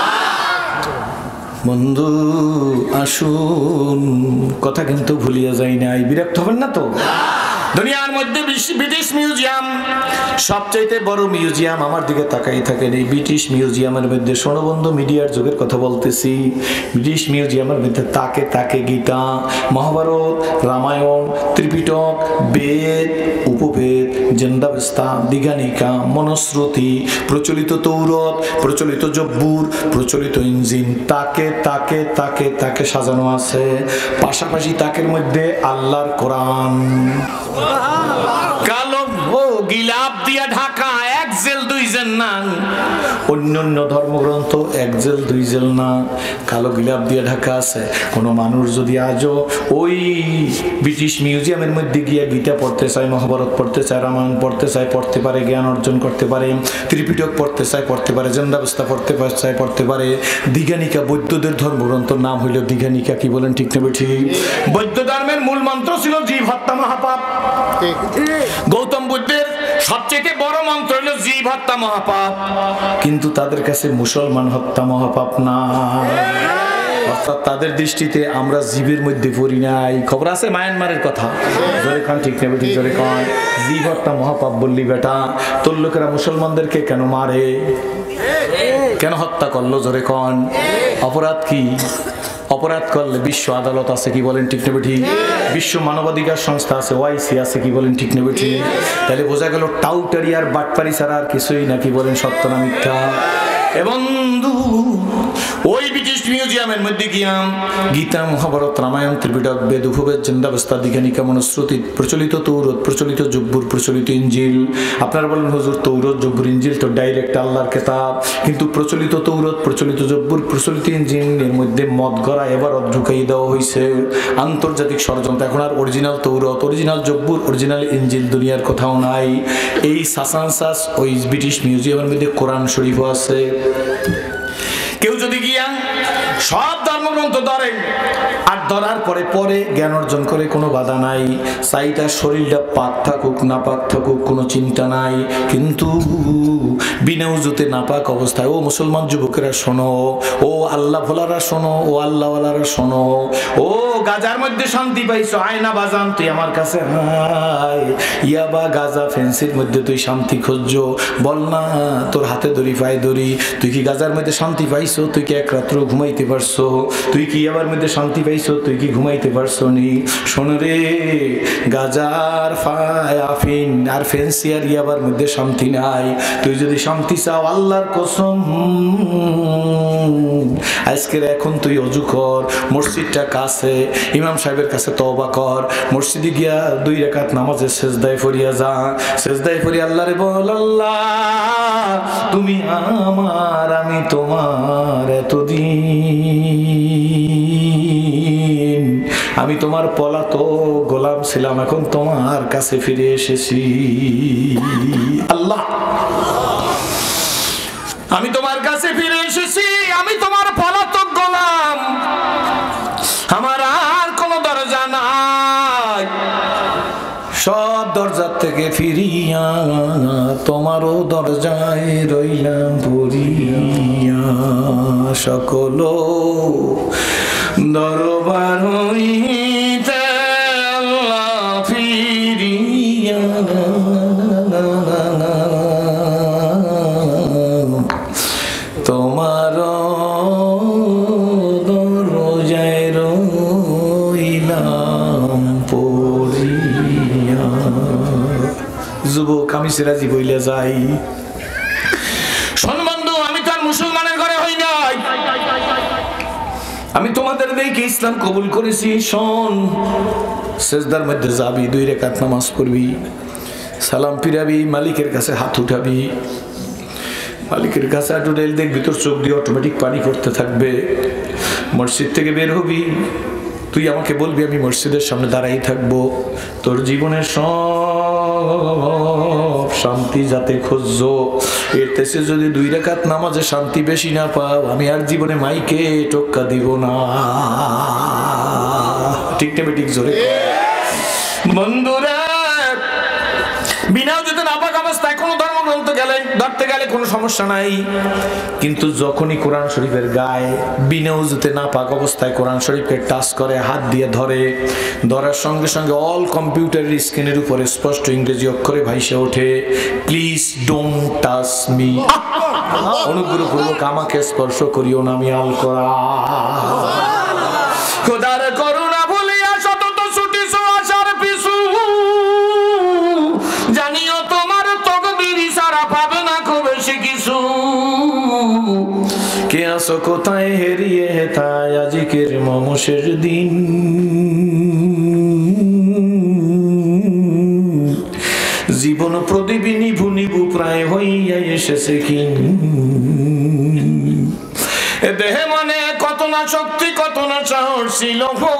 বন্ধু আসুন, কথা কিন্তু ভুলিয়া যাই নাই। বিরক্ত হবেন না তো? দুনিয়ার মধ্যে ব্রিটিশ মিউজিয়াম সবচাইতে বড় মিউজিয়াম। আমার দিকে তাকাই থাকেন। এই ব্রিটিশ মিউজিয়ামের মধ্যে সোনবন্ধু মিডিয়ার যুগের কথা বলতেছি। ব্রিটিশ মিউজিয়ামের মধ্যে তাকে তাকে গীতা, মহাভারত, রামায়ণ, ত্রিপিটক, বেদ, উপবেদ, জেন্দাবেস্তা, দিঘানিকা, মনুস্মৃতি, প্রচলিত তৌরত, প্রচলিত জব্বুর, প্রচলিত ইঞ্জিন, তাকে তাকে তাকে তাকে সাজানো আছে। পাশাপাশি তাকের মধ্যে আল্লাহর কোরআন কালো গিলাপ দিয়া ঢাকা, এক জেল দুই জেল না। অন্যান্য ধর্মগ্রন্থ এক জেল দুই জেল না, কালো গিলাপ দিয়ে ঢাকা আছে। কোনো মানুষ যদি আজও ওই ব্রিটিশ মিউজিয়ামের মধ্যে গিয়ে গীতা পড়তে চায়, মহাভারত পড়তে চায়, রামায়ণ পড়তে চায়, পড়তে পারে, জ্ঞান অর্জন করতে পারে। ত্রিপিটক পড়তে চায়, পড়তে পারে। জেন্দাবেস্তা পড়তে চায়, পড়তে পারে। দিঘানিকা, বৌদ্ধদের ধর্মগ্রন্থর নাম হইল দিঘানিকা। কি বলেন ঠিক না বেঠিক? বৌদ্ধ ধর্মের মূল মন্ত্র ছিল জীব হত্যা মহাপাপ। গৌতম বুদ্ধের সবচেয়ে বড় মন্ত্র হলো জীব হত্যা মহাপাপ, কিন্তু তাদের কাছে মুসলমান হত্যা মহাপাপ না। অর্থাৎ তাদের দৃষ্টিতে আমরা জীবের মধ্যে পড়ি নাই। খবর আছে মায়ানমারের কথা? জোরে খান ঠিক না বেঠিক? জোরে খান। জীব হত্যা মহাপাপ বললি বেটা, তোর লোকেরা মুসলমানদেরকে কেন মারে, কেন হত্যা করলো? জোরে খান। অপরাধ কি? অপরাধ করলে বিশ্ব আদালত আছে। কি বলেন ঠিক না বেঠিক? বিশ্ব মানবাধিকার সংস্থা আছে, ওআইসি আছে। কি বলেন ঠিক না বেঠিক? তাহলে বোঝা গেল টাউটারি আর বাটপারি ছাড়া আর কিছুই না। কি বলেন সত্য না মিথ্যা? বন্ধু ওই ব্রিটিশ মিউজিয়ামের মধ্যে গিয়াম গীতা, মহাভারত, রামায়ণ, ত্রিপিটক, বেদ, উপবেদ, জেন্দাবেস্তা, দিঘানিকা, মনুস্মৃতি, প্রচলিত তৌরত, প্রচলিত জব্বুর, প্রচলিত ইঞ্জিল। আপনারা বলেন হুজুর তৌরত, জব্বুর, ইঞ্জিল তো ডাইরেক্ট আল্লাহর কিতাব, কিন্তু প্রচলিত তৌরত, প্রচলিত জব্বুর, প্রচলিত ইঞ্জিল এর মধ্যে মদ গড়া এবার ঢুকাই দেওয়া হয়েছে। আন্তর্জাতিক ষড়যন্ত্র। এখন আর অরিজিনাল তৌরত, অরিজিনাল জব্বুর, অরিজিনাল ইঞ্জিল দুনিয়ার কোথাও নাই। এই সাসানসাস ওই ব্রিটিশ মিউজিয়ামের মধ্যে কোরআন শরীফ আছে। কেউ যদি গিয়া সব ধর্মগ্রন্থ ধরে আর ধরার পরে পরে জ্ঞান অর্জন করে, কোনো বাধা নাই। চাইটা শরীরটা পাক থাকুক না পাক থাকুক কোনো চিন্তা নাই, কিন্তু বিনা উজুতে নাপাক অবস্থায়, ও মুসলমান যুবকেরা শোনো, ও আল্লাহ ভোলারা শোনো, ও আল্লাহওয়ালারা শোনো, ও গাজার মধ্যে শান্তি পাইছো, আয়না বাজান তুই আমার কাছে হায়। ইয়াবা গাজা ফেন্সির মধ্যে তুই শান্তি খুঁজছো, বল না তোর হাতে ধরি পায়ে ধরি। তুই কি গাজার মধ্যে শান্তি পাইছো? তুই কি এক রাত্র ঘুমাইতে পারছো? তুই কি ইয়াবার মধ্যে শান্তি পাইছো? তুই কি ঘুমাইতে পারছো নি? শোন রে, গাজার আফিন আর ফেন্সি আর ইয়াবার মধ্যে শান্তি নাই। তুই যদি শান্তি চাও আল্লাহর কসম আজকের এখন তুই অজু কর, মসজিদটা কাছে, ইমাম সাহেবের কাছে তওবা কর, মসজিদে গিয়া 2 রাকাত নামাজে সেজদায় পড়িয়া যা। সেজদায় পড়ি আল্লাহরে বল, আল্লাহ তুমি আমার, আমি তোমার, এতদিন আমি তোমার পলাতক গোলাম ছিলাম, এখন তোমার কাছে ফিরে এসেছি। আল্লাহ আমি তোমার কাছে ফিরে এসেছি, আমি তোমার পলাতক গোলাম, আমার আর কোনো দরজা নাই। সব দরজার থেকে ফিরিয়া তোমারও দরজায় রইলাম পড়িয়া। সকল দরবার হইতে আল্লাহ ফিরিয়া তোমার দরজায় রইলাম পড়িয়া। যুবক আমি সিরাজি বইলে যাই। শোন বন্ধু, আমি তো আর মুসলমানের ঘরে হই নাই, আমি তোমাদের দেখে ইসলাম কবুল করেছি। শোন, সেজদার মধ্যে যাবি, 2 রাকাত নামাজ পড়বি, সালাম ফিরাবি, মালিকের কাছে হাত উঠাবি, মালিকের কাছে হাত উঠাইল দেখবি তোর চোখ দিয়ে অটোমেটিক পানি পড়তে থাকবে। মসজিদ থেকে বের হবি, তুই আমাকে বলবি আমি মসজিদের সামনে দাঁড়াই থাকবো। তোর জীবনের সব শান্তি যাতে খুঁজছো, এর থেকে যদি 2 রাকাত নামাজে শান্তি বেশি না পাও, আমি আর জীবনে মাইকে টোক্কা দিব না। ঠিক না ঠিক? জোরে বন্ধুরা, বিনা যদি নাপাক অবস্থায় কোনো ধর্মগ্রন্থ ধরতে গেলে কোনো সমস্যা নাই, কিন্তু যখনই কোরআন শরীফের গায়ে বিনা উজুতে নাপাক অবস্থায় কোরআন শরীফকে টাচ করে, হাত দিয়ে ধরে, ধরার সঙ্গে সঙ্গে অল কম্পিউটারের স্ক্রিনের উপরে স্পষ্ট ইংরেজি অক্ষরে ভাইসে ওঠে, প্লিজ ডোন্ট টাচ মি, অনুগ্রহপূর্বক আমাকে স্পর্শ করিও না, আমি আল কোরআন। খোদার করুণা ভুলিয়া সতত ছুটিছো আশার পিছু, জানিও তোমার তকদির সারা পাবে না খুব বেশি কিছু। কে আসো কোথায় হেরিয়ে হেথায় আজিকের মমসের দিন, জীবন প্রদীপ নিভু নিভু প্রায় হইয়া এসেছে কি, দেহে মনে কত না শক্তি কত না সাহস ছিল,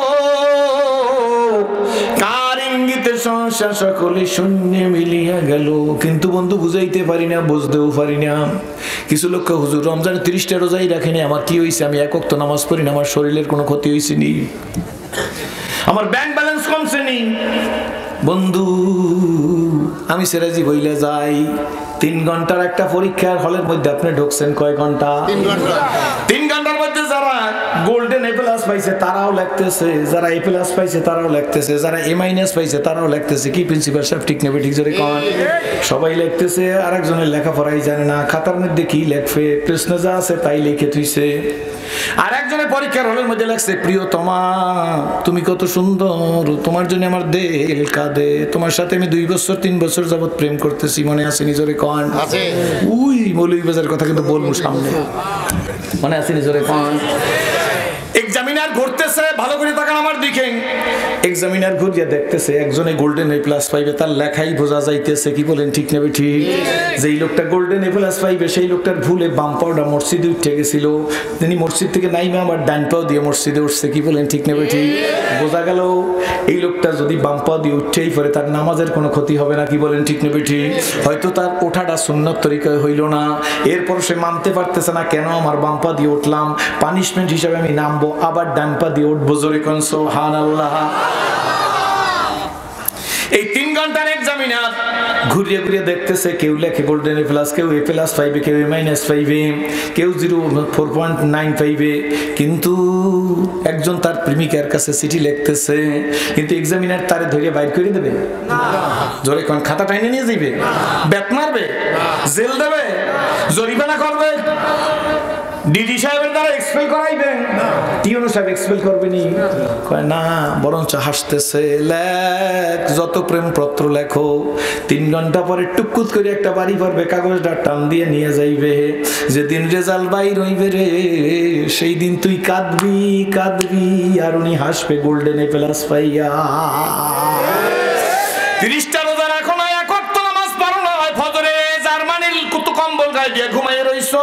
কার ইঙ্গিতে সংসার সকলে শূন্য মিলিয়া গেল। কিন্তু বন্ধু বুঝাইতে পারি না, বুঝতেও পারি না। কিছু লোক হুজুর রমজানে 30টা রোজাই রাখেনি, আমার কি হয়েছে, আমি এক ওয়াক্ত নামাজ পড়ি না, আমার শরীরের কোনো ক্ষতি হয়েছে নি, আমার ব্যাংক ব্যালেন্স কমছে নি। বন্ধু, আমি সিরাজি বইলে যাই, 3 ঘন্টার একটা পরীক্ষার হলের মধ্যে আপনি ঢুকছেন কয় ঘন্টা? 3 ঘন্টার মধ্যে যারা গোল্ডেন এ প্লাস পাইছে তারাও লিখতেছে, যারা এ প্লাস পাইছে তারাও লিখতেছে, যারা এ মাইনাস পাইছে তারাও লিখতেছে। কি প্রিন্সিপাল সাহেব ঠিক নেবে? ঠিক জোরে কোন? সবাই লিখতেছে, আরেকজনের লেখাপড়াই জানে না, খাতার মধ্যে কি লিখবে, প্রশ্ন যা আছে তাই লিখে থুইছে। আর একজনের পরীক্ষার হলের মধ্যে লাগছে, প্রিয়তমা তুমি কত সুন্দর, তোমার জন্য আমার দিল কাঁদে, তোমার সাথে আমি 2 বছর 3 বছর যাবত প্রেম করতেছি, মনে আছে নিজরে কোন? উই মৌলভীবাজার কথা কিন্তু বলবো সামনে, মনে আছে নিজরে কোন? এক্সামিনার ঘুরতেছে, ভালো করে তাকান আমার দিকে, এক্সামিনার ঘুরিয়ে দেখতেছে একজনে গোল্ডেন এ প্লাস পাইবে, তার লেখাই বোঝা যাইতেছে। কি বলেন ঠিক নেবে? ঠিক। যেই লোকটা গোল্ডেন এ প্লাস পাইবে সেই লোকটার ভুলে বাম পাওটা মসজিদে উঠে গেছিল, তিনি মসজিদ থেকে নাইমে আমার ডান পাও দিয়ে মসজিদে উঠছে। কি বলেন ঠিক নেবে? ঠিক। বোঝা গেল এই লোকটা যদি বাম পাও দিয়ে উঠেই পড়ে তার নামাজের কোনো ক্ষতি হবে না। কি বলেন ঠিক নেবে? ঠিক। হয়তো তার ওঠাটা সুন্নত তরিকায় হইল না, এরপর সে মানতে পারতেছে না কেন আমার বাম পা দিয়ে উঠলাম, পানিশমেন্ট হিসাবে আমি নামবো, আবার ডান পা দিয়ে উঠবো। জোরে কোন সুবহানাল্লাহ। এই 3 ঘন্টার এক্সামিনার ঘুরিয়ে ঘুরিয়ে দেখতেছে, কেউ লেখে গোল্ডেন এ প্লাস, কেউ এ প্লাস পাইবে, কেউ এ মাইনাস পাইবে, কেউ 0.4.9 পাইবে, কিন্তু একজন তার প্রেমিকার কাছে চিঠি লিখতেছে, কিন্তু এক্সামিনার তারে ধরে বাইর করে দেবে না। জোরে কোন? খাতা টাইনে নিয়ে যাইবে, ব্যাট মারবে, জেল দেবে, জরিমানা করবে, ডিডি সাহেবের দ্বারা এক্সপেল করাইবেন, টিউনো সাহেব এক্সপেল করবেনি। কয় না, বরঞ্চ হাসতেছে, লেখ যত প্রেম পত্র লেখো, 3 ঘন্টা পরে টুকুত করে একটা বাড়ি পড়বে, কাগজটা টান দিয়ে নিয়ে যাইবে, যেদিন রেজাল্ট বাইর হইবে রে সেই দিন তুই কাঁদবি কাঁদবি, আর উনি হাসবে গোল্ডেন এ প্লাস পাইয়া। 30টা রোজা রাখো না, এক ওয়াক্ত নামাজ পড়ো না, ফজরে জার্মানির কুতু কম্বল গায়ে দিয়ে ঘুমাইয়ে রইছো,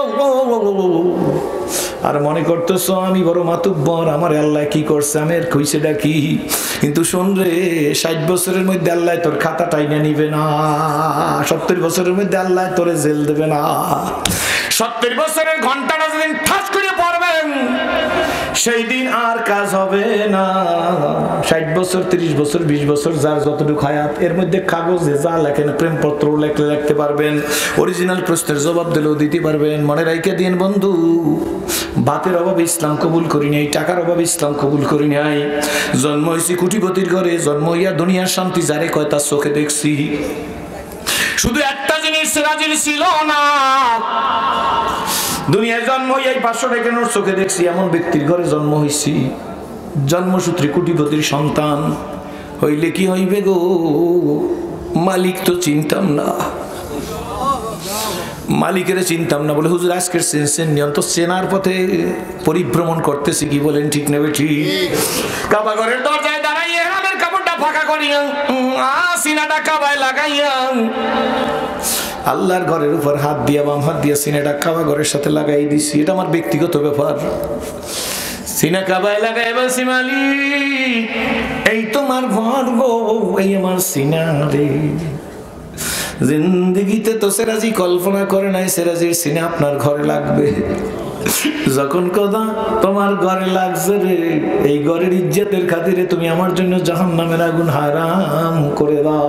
আর মনে করতেছো আমি বড় মাতুব্বর, আমার আল্লাহ কি করছে, আমার কইছেটা কি। কিন্তু শোন রে, 60 বছরের মধ্যে আল্লাহ তোর খাতা টাইনে নিবে না, 70 বছরের মধ্যে আল্লাহ তোরে জেল দেবে না। 70 বছরের ঘন্টাটা যেদিন ঠাস করে পড়বেন সেই দিন আর কাজ হবে না। 60 বছর 30 বছর 20 বছর যার যতটুকু হায়াত, এর মধ্যে কাগজে যা লেখেন, প্রেমপত্র লিখতে পারবেন, অরিজিনাল প্রশ্নের জবাব দিলেও দিতে পারবেন। মনে রাইখে দিন বন্ধু, ভাতের অভাবে ইসলাম কবুল করি নাই, টাকার অভাবে ইসলাম কবুল করি নাই, জন্ম হয়েছি কোটিপতির ঘরে, জন্ম হইয়া দুনিয়ার শান্তি যারে কয় তার চোখে দেখছি। শুধু একটা জিনিস রাজির ছিল না, দুনিয়ায় জন্ম হইয়াই 500 টাকা নোট চোখে দেখছি এমন ব্যক্তির ঘরে জন্ম হইছি, জন্মসূত্রে কোটিপতির সন্তান হইলে কি হইবে গো, মালিক তো চিনতাম না, মালিকের চিনতাম না বলে হুজুর আজকের চেনছেন নিয়ম তো চেনার পথে পরিভ্রমণ করতেছি, কি বলেন ঠিক নেবে ঠিক? কাবা ঘরের দরজায় দাঁড়াইয়া ইহরামের কাপড়টা ফাঁকা করিয়া সিনাটা কাবায় লাগাইয়া আল্লাহর ঘরের উপর হাত দিয়া বাম হাত দিয়া সিনাটা কাবা ঘরের সাথে লাগাই দিছি। এটা আমার ব্যক্তিগত ব্যাপার। সিনা কাবায় লাগাই বলছি মালিক এই তোমার ঘর গো, এই আমার সিনা রে। জিন্দেগিতে তো সেরাজি কল্পনা করে নাই সেরাজির সিনা আপনার ঘরে লাগবে। যখন কথা তোমার ঘরে লাগছে রে, এই ঘরের ইজ্জতের খাতিরে তুমি আমার জন্য জাহান্নামের আগুন হারাম করে দাও।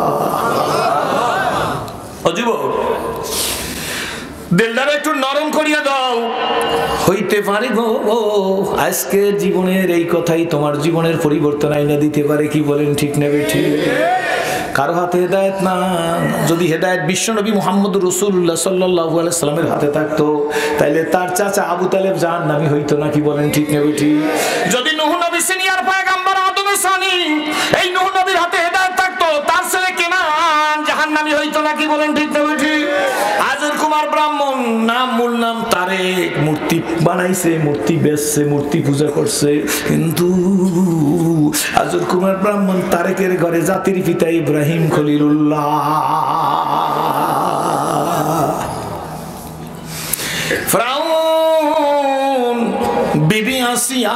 যুবক দিলটারে একটু নরম করিয়া দাও। হইতে পারে গো আজকে জীবনের এই কথাই তোমার জীবনের পরিবর্তন আইনা দিতে পারে, কি বলেন ঠিক নেবে ঠিক? কারো হাতে হেদায়েত না, যদি হেদায়েত বিশ্বনবী মুহাম্মদুর রাসূলুল্লাহ সাল্লাল্লাহু আলাইহি সাল্লামের হাতে থাকতো তাইলে তার চাচা আবু তালেব জাহান্নামী হইতো না, কি বলেন ঠিক নেবে ঠিক? যদি নূহ নবী সিনিয়র পয়গম্বর আদমের সানি এই নূহ নবীর হাতে হেদায়েত থাকতো তার ছেলে কেনান জাহান্নামী হইতো না, কি বলেন ঠিক নেবে ঠিক? আজর কুমার ব্রাহ্মণ নাম মূল নাম তারেক, মূর্তি বানাইছে, মূর্তি বেচছে, মূর্তি পূজা করছে, কিন্তু আজর কুমার ব্রাহ্মণ তারেকের ঘরে জাতির পিতা ইব্রাহিম খলিলুল্লাহ। ফিরাউন বিবি আসিয়া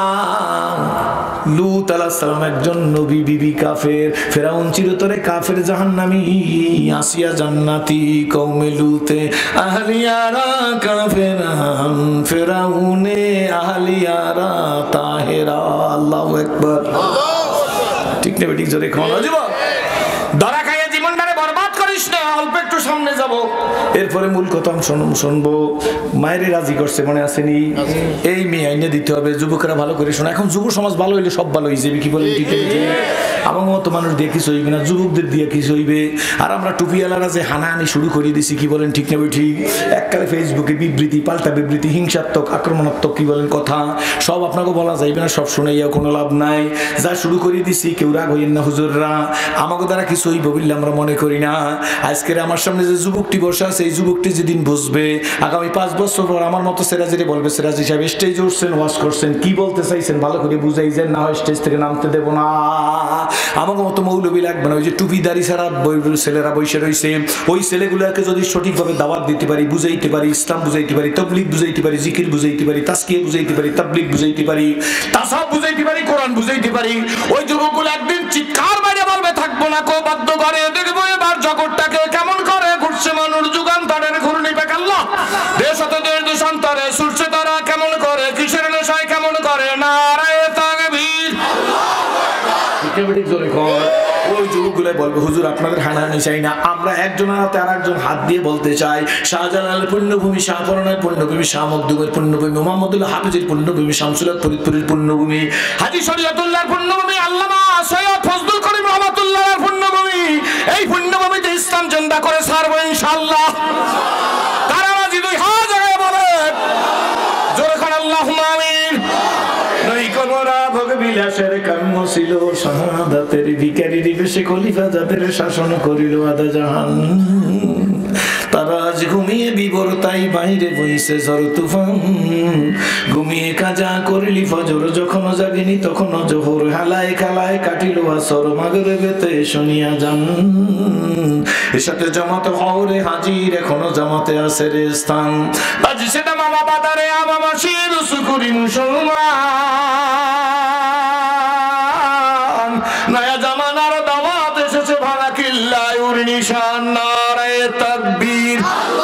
লূত আলাইহিস সালাম একজন নবী, বিবি কাফের। ফিরাউন চিরতরে কাফের জাহান্নামী, আসিয়া জান্নাতি। কওমে লূতে আহলিয়ারা কাফেরান, ফিরাউনে আহলিয়ারা তাহেরা। আল্লাহু আকবার। ঠিক না বেটি? জোরে খাওয়া যুবক, ধরা খাইয়া জীবনটারে বরবাদ করিস না। অল্প একটু সামনে যাব, এরপরে মূল কথা শুনবো। মায়ের রাজি করছে, মনে আসেনি? এই মেয়ে আইনে দিতে হবে। যুবকরা ভালো করে শোনা, এখন যুব সমাজ ভালো হইলে সব ভালো হয়ে যাবে, কি বলেন ঠিক? আমার মতো মানুষ দিয়ে কিছু হইবে না, যুবকদের দিয়ে কিছু হইবে। আর আমরা টুপিওয়ালারা যে হানাহানি শুরু করে দিছি, কি বলেন ঠিক না ঠিক? এককালে ফেসবুকে বিবৃতি, পাল্টা বিবৃতি, হিংসাত্মক, আক্রমণাত্মক, কি বলেন কথা, সব আপনাকে বলা যাইবে না, সব শুনাইয়া কোনো লাভ নাই। যা শুরু করে দিছি কেউ রাগ হইয়েন না হুজুররা, আমাকে দ্বারা কিছু হইব বললে আমরা মনে করি না। আজকের আমার সামনে যে যুবকটি বসে আছে, এই যুবকটি যেদিন বুঝবে আগামী 5 বছর পর আমার মতো সেরাজিরে বলবে, সেরাজি সাহেব স্টেজে উঠছেন, ওয়াজ করছেন, কি বলতে চাইছেন ভালো করে বুঝাইছেন, না হয় স্টেজ থেকে নামতে দেব না। আমাকে মতো মৌলবি লাগবে না। ওই যে টুপিদারি ছাড়া ছেলেরা বসে রয়েছে, ওই ছেলেগুলোকে যদি সঠিকভাবে দাওয়াত দিতে পারি, বুঝাইতে পারি, ইসলাম বুঝাইতে পারি, তাবলীগ বুঝাইতে পারি, জিকির বুঝাইতে পারি, তাসকিয়া বুঝাইতে পারি, তাবলীগ বুঝাইতে পারি, তাসাউফ বুঝাইতে পারি, কোরআন বুঝাইতে পারি, ওই যুবকগুলো একদিন চিৎকার মেরে বলবে থাকবো না কো বাধ্য করে। দেখবো এবার জগৎটাকে কেমন করে ঘুরছে মানুষ, যুগান্তরের ঘূর্ণি পেকাল্লা দেশ হতে দেশ দেশান্তরে ছুটছে তারা কেমন করে, কিসের নেশায় কেমন করে, নারায়ে তাকবীর। ওই যুবকগুলো বলবে হুজুর আপনাদের হানাহানি চাই না, আমরা একজনের হাতে আর একজন হাত দিয়ে বলতে চাই, শাহজালালের পুণ্যভূমি, শাহপরানের পুণ্যভূমি, শাহ মখদুমের পুণ্যভূমি, মোহাম্মদুল্লাহ হাফিজের পুণ্যভূমি, শামসুল ফরিদপুরের পুণ্যভূমি, হাজী শরীয়তুল্লাহর পুণ্যভূমি, আল্লামা সৈয়দ ফজলুল করিম রহমাতুল্লাহর পুণ্যভূমি। এই পুণ্যভূমিতে ইসলাম জিন্দা করে ছাড়বো ইনশাআল্লাহ। কারা রাজি? 2 হাত জায়গায় বলে জোরে খান আল্লাহুম্মা আমিন। নই কোনরা ভোগবিলাসের কাম্য ছিল, শাহাদাতের ভিখারির বেশে খলিফা যাদের শাসন করিল আধা জাহান। তারা আজ ঘুমিয়ে বিবর তাই বাইরে বইছে ঝড় তুফান, ঘুমিয়ে কাজা করিলি ফজর, যখন জাগিনি তখন জোহর, হালায় খালায় কাটিল আসর, মাগরিবেতে শুনিয়া যান। এর সাথে জামাত হওরে হাজির, এখনো জামাতে আছে রে স্থান। আজ সেটা মামা বাদারে আমা মাসির সুকুরি মুসলমান, নয়া জামানার দাওয়াত এসেছে ভাঙা কিল্লায় উর নিশান, নারায়ে তাকবীর।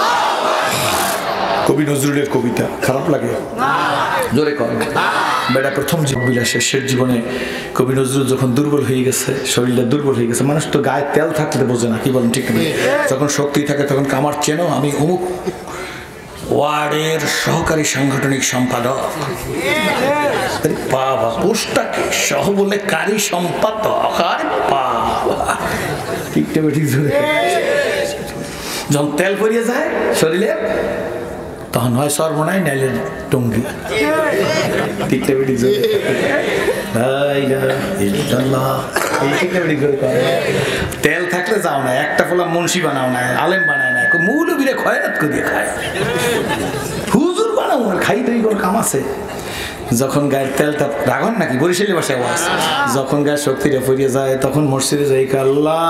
কবি নজরুলের কবিতা খারাপ লাগে? জোরে কর বেটা। প্রথম জীববিলাসের শেষ জীবনে কবি নজরুল যখন দুর্বল হয়ে গেছে, শরীরটা দুর্বল হয়ে গেছে, মানুষ তো গায়ে তেল থাকতে বোঝে না, কি বলেন ঠিক নেই? যখন শক্তি থাকে তখন আমার চেনো, আমি অমুক ওয়ার্ডের সহকারী সাংগঠনিক সম্পাদক, বাবা পোস্টটাকে সহ বলে কারি সম্পাদক, আর বাবা ঠিকটা ঠিক ধরে। যখন তেল পরিয়ে যায় শরীরে তখন হয় সর্বনাই, নাইলে টঙ্গি। ঠিকটা বেটি ধরে তেল থাকলে যাও না, একটা ফলা মুন্সি বানাও না, আলেম বানায় না, মৌলবীরে খয়রাত করিয়ে খায়, হুজুর বানাও আর খাই তৈরি করে কাম আছে। যখন গায়ের তেলটা রাগন নাকি বরিশালী ভাষায় আওয়াজ, যখন গায়ের শক্তিটা ফুরিয়ে যায় তখন মসজিদে যাই আল্লাহ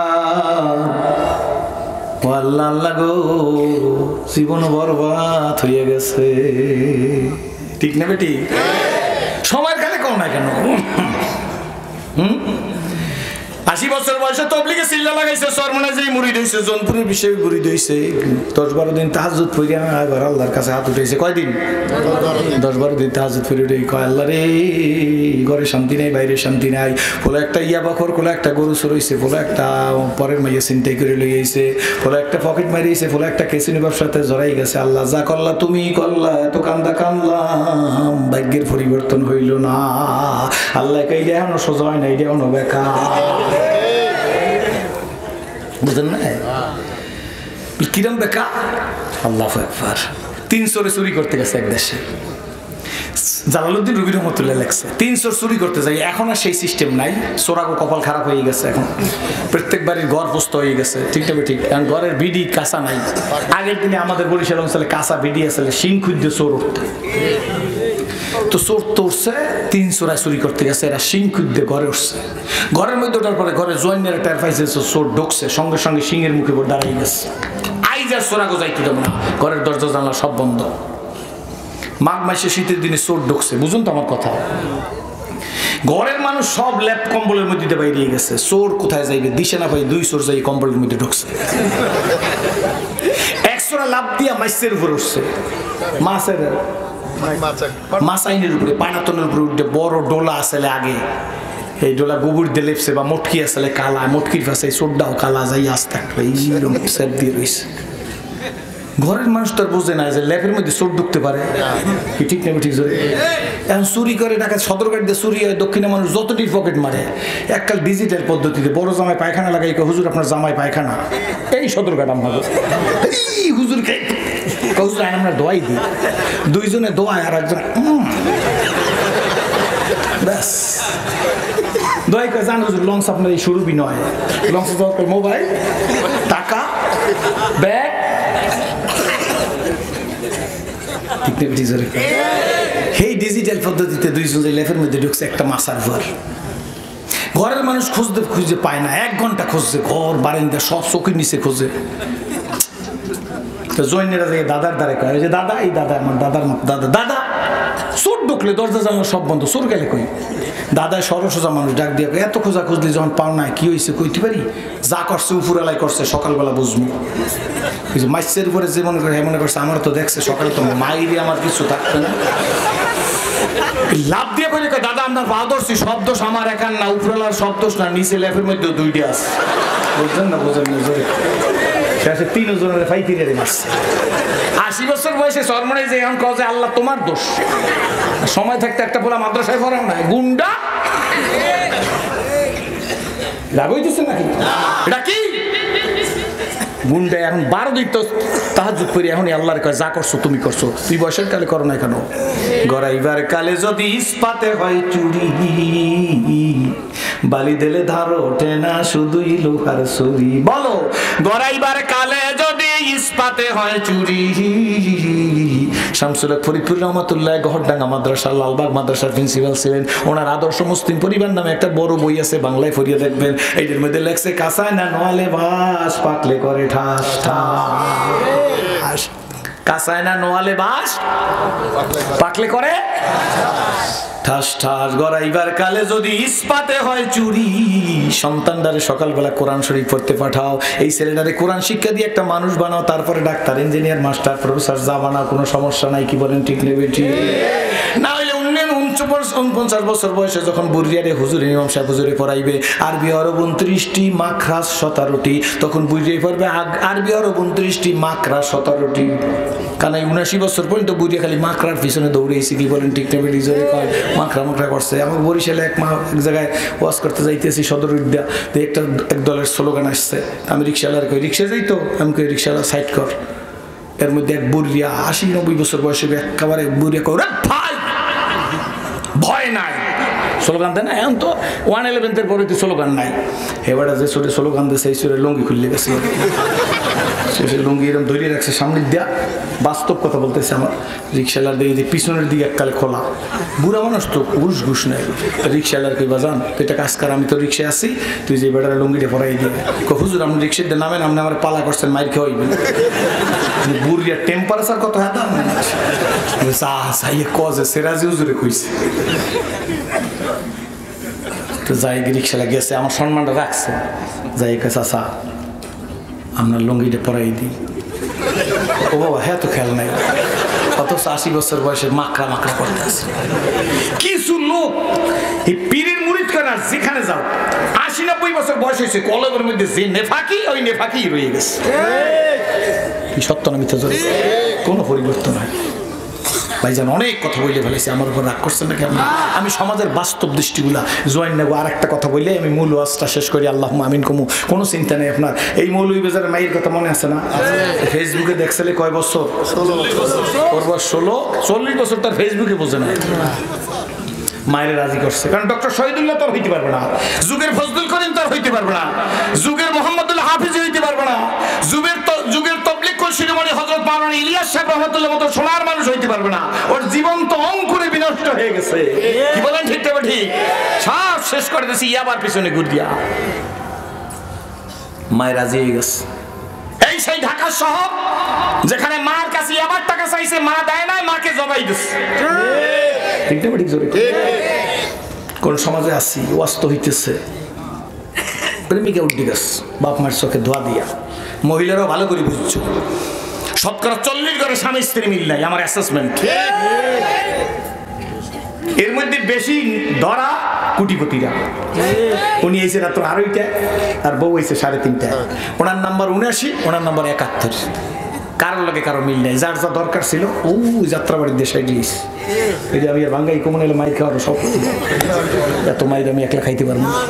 আল্লাহ আল্লাহ গো, জীবন বরবাদ হয়ে গেছে। ঠিক না বেটি? সময়ের কালে কও না কেন? 80 বছর বয়সে তবলিগে চিল্লা লাগাইছে, সরমনায় যেই মুরিদ হইছে, জোনপুরের বিষয়ে মুরিদ হইছে, 10-12 দিন তাহাজ্জুদ পড়িয়া এবার আল্লাহর কাছে হাত উঠাইছে। কয়দিন? 10-12 দিন তাহাজ্জুদ পড়ে উঠে কয় আল্লাহ রে, ঘরে শান্তি নেই, বাইরে শান্তি নাই, বলে একটা ইয়াবাখর, বলে একটা গরু চড়াইছে, বলে একটা পরের মাইয়া চিন্তাই করে লই আইছে, বলে একটা পকেট মারিয়েছে, বলে একটা কেসিনি ব্যবসাতে জড়াই গেছে। আল্লাহ যা করলা তুমি করলা, এত কান্দা কান্দলাম, ভাগ্যের পরিবর্তন হইল না। আল্লাহ কই এখনো সোজা হয় না, এটা এখনো বেকার। বুঝলেন না কিরম বেকা? আল্লাহু আকবার। 300 চুরি করতে গেছে এক দেশে, জালালউদ্দিন রুবি রহমতুল্লাহ লেখছে 300 চুরি করতে যাই। এখন আর সেই সিস্টেম নাই, চোরাগো কপাল খারাপ হয়ে গেছে, এখন প্রত্যেক বাড়ির ঘর পোস্ত হয়ে গেছে। ঠিক না ঠিক? কারণ ঘরের বিডি কাঁচা নাই। আগের দিনে আমাদের বরিশাল অঞ্চলে কাঁচা বিডি আসলে শিং খুঁজতে চোর উঠতে, তো চোর তো উঠছে, 300 চুরি করতে গেছে, এরা শিং খুঁজতে ঘরে উঠছে। ঘরের মধ্যে ওঠার পরে ঘরে জয়েনের টের পাইছে, চোর ঢুকছে, সঙ্গে সঙ্গে শিংয়ের মুখে দাঁড়িয়ে গেছে। আইজার চোরাগো যাইতে দেবো না, ঘরের দরজা জানলা সব বন্ধ। মাঘ মাসে শীতের দিনে চোর ঢুকছে, বুঝুন তো আমার কথা। ঘরের মানুষ সব ল্যাপ কম্বলের মধ্যে বাইরে গেছে, চোর কোথায় যাইবে দিশে না পাই, 2 চোর যাই কম্বলের মধ্যে ঢুকছে। 100 লাভ দিয়া মাছের উপরে উঠছে, মাছের মাছ আইনের উপরে, পানাতনের উপরে উঠে বড় ডোলা আসলে আগে, এই ডোলা গোবর দিয়ে লেপছে, বা মটকি আসলে কালা, মটকির পাশে চোরটাও কালা, যাই আসতে এইরকম সেট দিয়ে রয়েছে। ঘরের মানুষ তো বোঝে না যে ল্যাপের মধ্যে চোর ঢুকতে পারে, কি ঠিক নেই? ঠিক জোরে এখন চুরি করে টাকা সদরঘাট দিয়ে চুরি হয়। দক্ষিণে মানুষ যতটি পকেট মারে, এককাল ডিজিটাল পদ্ধতিতে বড় জামাই পায়খানা লাগাই, হুজুর আপনার জামাই পায়খানা, এই সদরঘাট আমার এই হুজুর হুজুর আইন আমরা দোয়াই দিই, 2 জনে দোয়ায় আর একজন ব্যাস দোয়াই করে জান হুজুর লঞ্চ আপনার এই শুরুবি নয়, লঞ্চ দরকার মোবাইল, টাকা, ব্যাগ। সেই ডিজিটাল পদ্ধতিতে 2 জন লেফের মধ্যে ঢুকছে, একটা মাসার ঘর। ঘরের মানুষ খুঁজতে খুঁজে পায় না, 1 ঘন্টা খুঁজছে, ঘর বারান্দা সব চোখের নিচে খোঁজে। তো জৈনেরা যে দাদার দ্বারে কয় যে দাদা, এই দাদা আমার দাদার দাদা, দাদা চোর ঢুকলে দরজা জানলা সব বন্ধ, চোর গেলে কই? দাদায় সরসোজা মানুষ ডাক দিয়ে এত খোঁজা খুঁজলি যখন পাও না, কি হয়েছে কইতে পারি? যা করছে উপরালাই করছে, সকালবেলা বুঝবো। মাছের উপরে যে মনে করে মনে করছে আমার তো দেখছে সকালে, তো মাইরে আমার কিছু থাকবে না। লাভ দিয়ে বলে দাদা আপনার পা ধরছি, সব দোষ আমার একার না, উপরালার সব দোষ না, নিচে ল্যাপের মধ্যে 2টি আছে। বুঝছেন না? বুঝেন না? শেষে 3 জনের ফাইতি রে মারছে। 80 বছর বয়সে সরমনায় যে এখন কয় যে আল্লাহ তোমার দোষ, সময় থাকতে একটা বলা মাদ্রাসায় পড়াও না, গুন্ডা রাগ হইতেছে নাকি? এটা কি গুন্ডা? এখন 12 দিন তো তাহাজ্জুদ করি, এখন আল্লাহর কয় যা করছো তুমি করছো, তুই বয়সের কালে করো না কেন? গড়াইবার কালে যদি ইস্পাতে হয় চুরি, বালি দিলে ধার ওঠে না, শুধুই লোহার ছুরি। বলো, গড়াইবার কালে যদি ইস্পাতে হয় চুরি। শামসুল হক ফরিদপুর রহমতুল্লাহ গহরডাঙ্গা মাদ্রাসা, লালবাগ মাদ্রাসার প্রিন্সিপাল ছিলেন। ওনার আদর্শ মুসলিম পরিবার নামে একটা বড় বই আছে, বাংলায় ফরিয়ে দেখবেন। এইটার মধ্যে লেখছে কাঁচায় না নোয়ালে বাস, পাকলে করে ঠাস ঠাস। কাঁচায় না নোয়ালে বাস, পাকলে করে ঠাস ঠাস। গড়াইবার কালে যদি ইস্পাতে হয় চুরি। সন্তানদারে সকালবেলা কোরআন শরীফ পড়তে পাঠাও, এই ছেলেটারে কোরআন শিক্ষা দিয়ে একটা মানুষ বানাও, তারপরে ডাক্তার, ইঞ্জিনিয়ার, মাস্টার, প্রফেসর যা বানাও, কোনো সমস্যা নাই। কি বলেন? ঠিক নেবে? ঠিক না হইলে 49 বছর বয়সে যখন বুড়িয়ারে হুজুর ইমাম সাহেব হুজুরে পড়াইবে আরবি হরফ 29টি, মাখরাজ 17টি, তখন বুড়িয়াই পড়বে আরবি হরফ 29টি, মাখরাজ 17টি। কারণ 79 বছর পর্যন্ত বুড়িয়া খালি মাখরার পিছনে দৌড়েছি। কি বলেন? ঠিক নেবে? রিজরে কয় মাখরা মাখরা করছে। আমার বরিশালে এক জায়গায় ওয়াজ করতে যাইতেছি, সদর উদ্যা, এক দলের স্লোগান আসছে। আমি রিক্সাওয়ালার কই রিক্সা যাইতো, আমি কই রিক্সাওয়ালা সাইড কর। এর মধ্যে এক বুড়িয়া 80-90 বছর বয়সে একেবারে বুড়িয়া কই ভাই ভয় নাই, স্লোগান দেয় না, এখন তো 111 পরে তো স্লোগান নাই। এবার যে সুরে স্লোগান দিয়েছে এই সুরে লুঙ্গি খুললে গেছে, সে লুঙ্গি এরকম ধরিয়ে রাখছে সামনে দিয়া। বাস্তব কথা বলতেছে, আমার রিক্সাওয়ালার দিকে যে পিছনের দিকে এককালে খোলা, বুড়া মানুষ তো ঘুষ নেই। রিক্সাওয়ালার কই বাজান তুই এটা কাজ কর, আমি তো রিক্সায় আসি, তুই যে বেটার লুঙ্গিটা পরাই দিয়ে হুজুর আপনি রিক্সার দিয়ে নামেন, আপনি আমার পালা করছেন, মাইর খাওয়াইবেন। বুড়িয়া টেম্পারেচার কত হ্যাঁ কজে সেরাজি হুজুরে কইছে। তো যাই রিক্সাওয়ালা গেছে, আমার সম্মানটা রাখছে, যাই কাছে আসা আপনার লুঙ্গিটা পরাই দিই। ও বাবা হ্যাঁ তো খেয়াল নাই, অথচ 80 বছর বয়সে মাকড়া করতে আছে। কিছু লোক এই পীরের মুরিদ করার যেখানে যাও 80-90 বছর বয়স হয়েছে, কলবের মধ্যে যে নেফাকি ওই নেফাকি রয়ে গেছে। কি সত্য না মিথ্যা জোরে কোনো পরিবর্তন হয়। ভাইজান অনেক কথা বললে ফেলেছি, আমার উপর রাগ করছেন নাকি? আমি সমাজের বাস্তব দৃষ্টিগুলা জয়েন নেবো। আর একটা কথা বললে আমি মূল ওয়াজটা শেষ করি, আল্লাহ আমিন কমু, কোনো চিন্তা নেই আপনার। এই মৌলভীবাজারের মায়ের কথা মনে আছে না? ফেসবুকে দেখছিলে কয় বছর? 16। 40 বছর তার ফেসবুকে বোঝে না, মায়ের রাজি করছে। কারণ ডক্টর শহীদুল্লাহ তোর হইতে পারবে না, যুগের ফজলুল করিম তোর হইতে পারবে না, যুগের মোহাম্মদুল্লাহ হাফিজ হইতে পারবে না, যুগের তবলিগ শিরোমণি হযরত মাওলানা ইলিয়াস সাহেব রাহমাতুল্লাহ মতো সোনার মানুষ হইতে পারবে না। ওর জীবন তো অঙ্কুরে বিনষ্ট হয়ে গেছে। কি বলেন ঠিক তবে ঠিক? সব শেষ করে দিয়েছি ইয়াবার পিছনে ঘুরিয়া। মায়ের রাজি হয়ে গেছে। এই সেই ঢাকা শহর যেখানে মার কাছে ইয়াবার টাকা চাইছে, মা দেয় নাই, মাকে জবাই দিচ্ছে। ঠিক না ঠিক জোরে? কোন সমাজে আসি ওয়াস্ত হইতেছে, প্রেমিকা উঠে গেছে বাপ মার চোখে ধোয়া দিয়া। মহিলারাও ভালো করে বুঝছো, শতকরা 40 ঘরে স্বামী স্ত্রী মিল নাই, আমার অ্যাসেসমেন্ট। এর মধ্যে বেশি ধরা কোটিপতিরা। উনি এসে রাত্র 2:30 আর বউ এসে 3:30। ওনার নাম্বার 79, ওনার নাম্বার 71। কারোর লগে কারো মিল নাই। যার যা দরকার ছিল ও যাত্রাবাড়ির দেশে গিয়েছ। এই যে আমি আর বাঙ্গাই কমন এলে মাইর খাওয়ার সব, এত মাইর আমি একলা খাইতে পারবো না।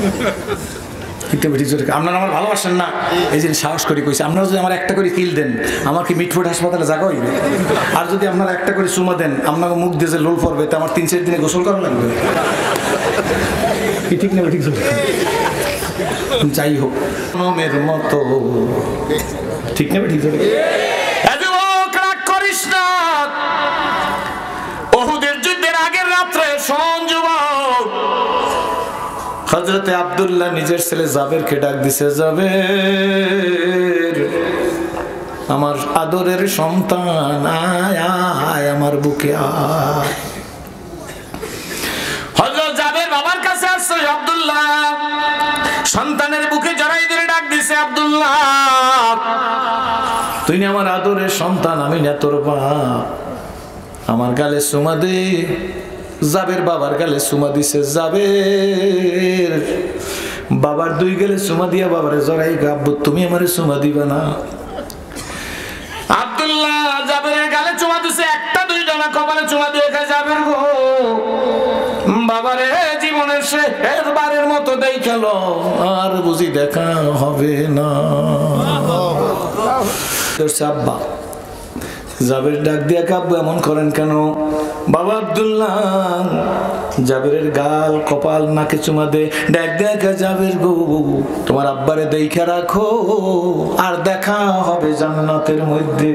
আপনারা আমার ভালোবাসেন না, এই যে সাহস করে কইছে। আপনারা যদি আমার একটা করে তিল দেন, আমার কি মিটফোর্ড হাসপাতালে জায়গা হইবে? আর যদি আপনারা একটা করে চুমা দেন, আপনাকে মুখ দিয়ে যে লোল পড়বে, তা আমার 3-4 দিনে গোসল করা লাগবে। কি ঠিক না ঠিক? যাই হোক মের মতো ঠিক না ঠিক? করিস না। ওহুদের যুদ্ধের আগের রাত্রে সংযুবক হযরতে আব্দুল্লাহ নিজের ছেলে জাবেরকে ডাক দিছে, জাবের আমার আদরের সন্তান, আয় আয় আমার বুকে আয়। হযরত জাবের বাবার কাছে আসছে, আব্দুল্লাহ সন্তানের বুকে জড়াই ধরে ডাক দিছে, আব্দুল্লাহ তুই না আমার আদরের সন্তান, আমি না তোর বাপ, আমার গালে চুমা দে। জাবের বাবার গালে চুমা দিছে। জাবের বাবার 2 গালে চুমা দিয়া বাবারে জড়াই, আব্বু তুমি আমারে চুমা দিবা না? আব্দুল্লাহ জাবেরের গালে চুমা দিছে, 1-2 না কপালে চুমা দিয়ে খায়। জাবের গো বাবারে জীবনের শেষবারের মতো দেখালো, আর বুঝি দেখা হবে না। আব্বা জাবের ডাক দিয়া, আব্বু এমন করেন কেন? বাবা আব্দুল্লাহ জাবেরের গাল কপাল নাকে চুমা দে, ডাক দেখা জাবের গো তোমার আব্বারে দেখা রাখো, আর দেখা হবে জান্নাতের মধ্যে।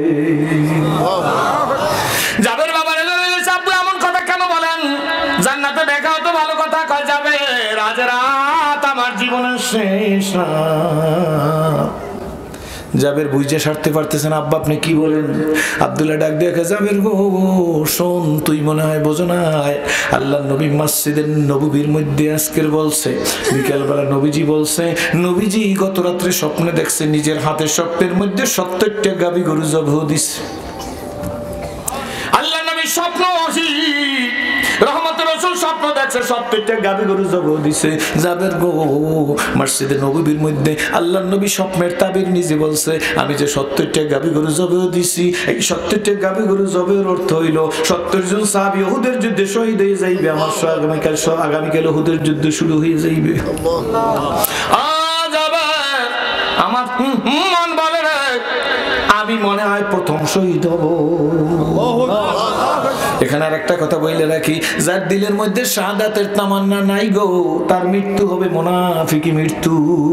জাবের বাবারে আব্বু এমন কথা কেন বলেন? জান্নাতে দেখা তো ভালো কথা, কয় যাবে আজ রাত আমার জীবনের শেষ রাত। জাবের বুঝে সারতে পারতেছেন, আব্বা আপনি কি বলেন? আব্দুল্লাহ ডাক দিয়ে জাবের গো শোন, তুই মনে হয় বোঝো না, আল্লাহ নবী মসজিদের নববীর মধ্যে আজকের বলছে, বিকালবেলা নবীজি বলছে, নবীজি গত রাত্রে স্বপ্নে দেখছে নিজের হাতে স্বপ্নের মধ্যে 70টা গাভী গরু জবাই দিছে। আল্লাহ নবী স্বপ্ন রহমতের রাসূল স্বপ্ন দেখছে 70টা গাভী গরু জবাই দিছে। জাবের গো মসজিদে নববীর মধ্যে আল্লাহর নবী স্বপ্নের তাবির নিজে বলছে, আমি যে 70টা গাভী গরু জবাই দিছি, এই 70টা গাভী গরু জবাইয়ের অর্থ হইল 70 জন সাহাবী উহুদের যুদ্ধে শহীদ হয়ে যাইবে। আমার আগামীকাল উহুদের যুদ্ধ শুরু হয়ে যাইবে। আমার মন বলে আমি মনে হয় প্রথম শহীদ হব। এখানে আর একটা কথা বলে রাখি, যার দিলের মধ্যে শাহাদাতের তামান্না নাই গো, তার মৃত্যু হবে মুনাফিকি মৃত্যু।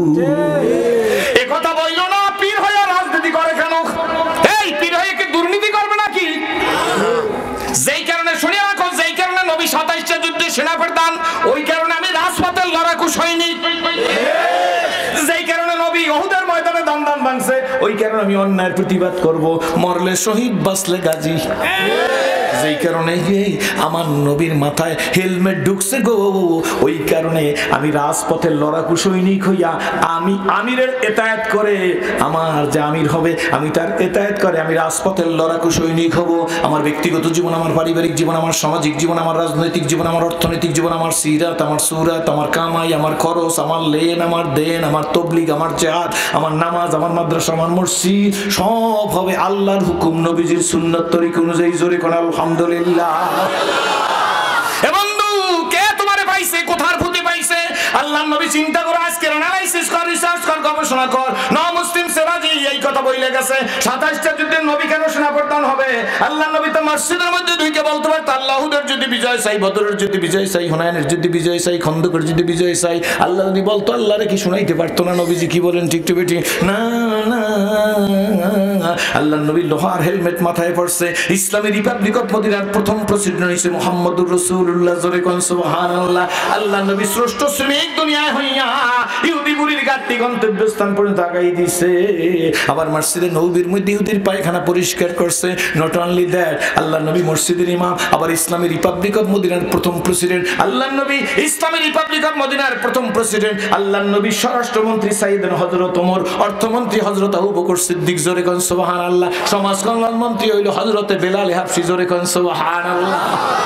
এ কথা বললো না পীর হয়ে রাজনীতি করে কেন? এই পীর হয়ে কি দুর্নীতি করবে নাকি? যেই কারণে শুনে রাখো, যেই কারণে নবী 27টা যুদ্ধে সেনাপ্রধান, ওই কারণে আমি রাজপথের লড়াকু সৈনিক। যেই কারণে নবী উহুদের ময়দানে দান ভাঙছে, ওই কারণে আমি অন্যায়ের প্রতিবাদ করব, মরলে শহীদ বাঁচলে গাজী। যেই কারণে আমার নবীর মাথায় হেলমেট ঢুকছে গো, ওই কারণে আমি রাজপথের লড়াকু সৈনিক হইয়া আমি আমিরের এতায়াত করে, আমার যে আমির হবে আমি তার এতায়াত করে আমি রাজপথের লড়াকু সৈনিক হব। আমার ব্যক্তিগত জীবন, আমার পারিবারিক জীবন, আমার সামাজিক জীবন, আমার রাজনৈতিক জীবন, আমার অর্থনৈতিক জীবন, আমার সিরাত, আমার সুরাত, আমার কামাই, আমার খরচ, আমার লেন, আমার দেন, আমার তবলিগ, আমার জিহাদ, আমার নামাজ, আমার মাদ্রাসা, আমার মসজিদ, সব হবে আল্লাহর হুকুম, নবীজির সুন্নাত তরিকা অনুযায়ী। জোরে কোন আলহামদুলিল্লাহ। এ বন্ধু, কে তোমারে পাইছে, কোথার ভূতে পাইছে? আল্লাহর নবী চিন্তা করে আজকে অ্যানালাইসিস কর, রিসার্চ কর, গবেষণা কর। মুসলিম সেরাজি এই কথা বলে গেছে, 27টা যুদ্ধে নবী কেন সেনাপ্রধান হবে? আল্লাহর নবী তো মসজিদের মধ্যে দুইকে বলতে পারত, আল্লাহ উহুদের যুদ্ধে বিজয় চাই, বদরের যুদ্ধে বিজয় চাই, হুনাইনের যুদ্ধে বিজয় চাই, খন্দকের যুদ্ধে বিজয় চাই। আল্লাহ যদি বলতো, আল্লাহরে কি শুনাইতে পারতো না? নবীজি কি বলেন ঠিক টু বেটি? না না, আল্লাহর নবী লোহার হেলমেট মাথায় পড়ছে। ইসলামী রিপাবলিক অফ মদিনার প্রথম প্রেসিডেন্ট হইছে মুহাম্মদুর রাসূলুল্লাহ। জোরে কোন সুবহানাল্লাহ। আল্লাহর নবী শ্রেষ্ঠ শ্রমিক দুনিয়ায় হইয়া ইহুদি বুড়ির গাড়ি গন্তব্যস্থান পর্যন্ত আগাই দিছে। আবার মসজিদে নববীর মধ্যে ইহুদির পায়খানা পরিষ্কার করছে। নট অনলি দ্যাট, আল্লাহর নবী মসজিদের ইমাম, আবার ইসলামী রিপাবলিক অফ মদিনার প্রথম প্রেসিডেন্ট। আল্লাহর নবী ইসলামী রিপাবলিক অফ মদিনার প্রথম প্রেসিডেন্ট। আল্লাহর নবী স্বরাষ্ট্রমন্ত্রী সাইয়েদনা হযরত ওমর, অর্থমন্ত্রী হযরত আবু বকর সিদ্দিক। জোরে কোন সুবহানাল্লাহ। সমাজ কল্যাণ মন্ত্রী হইল হযরতে বেলাল হাবশী। জোরে কোন সুবহানাল্লাহ।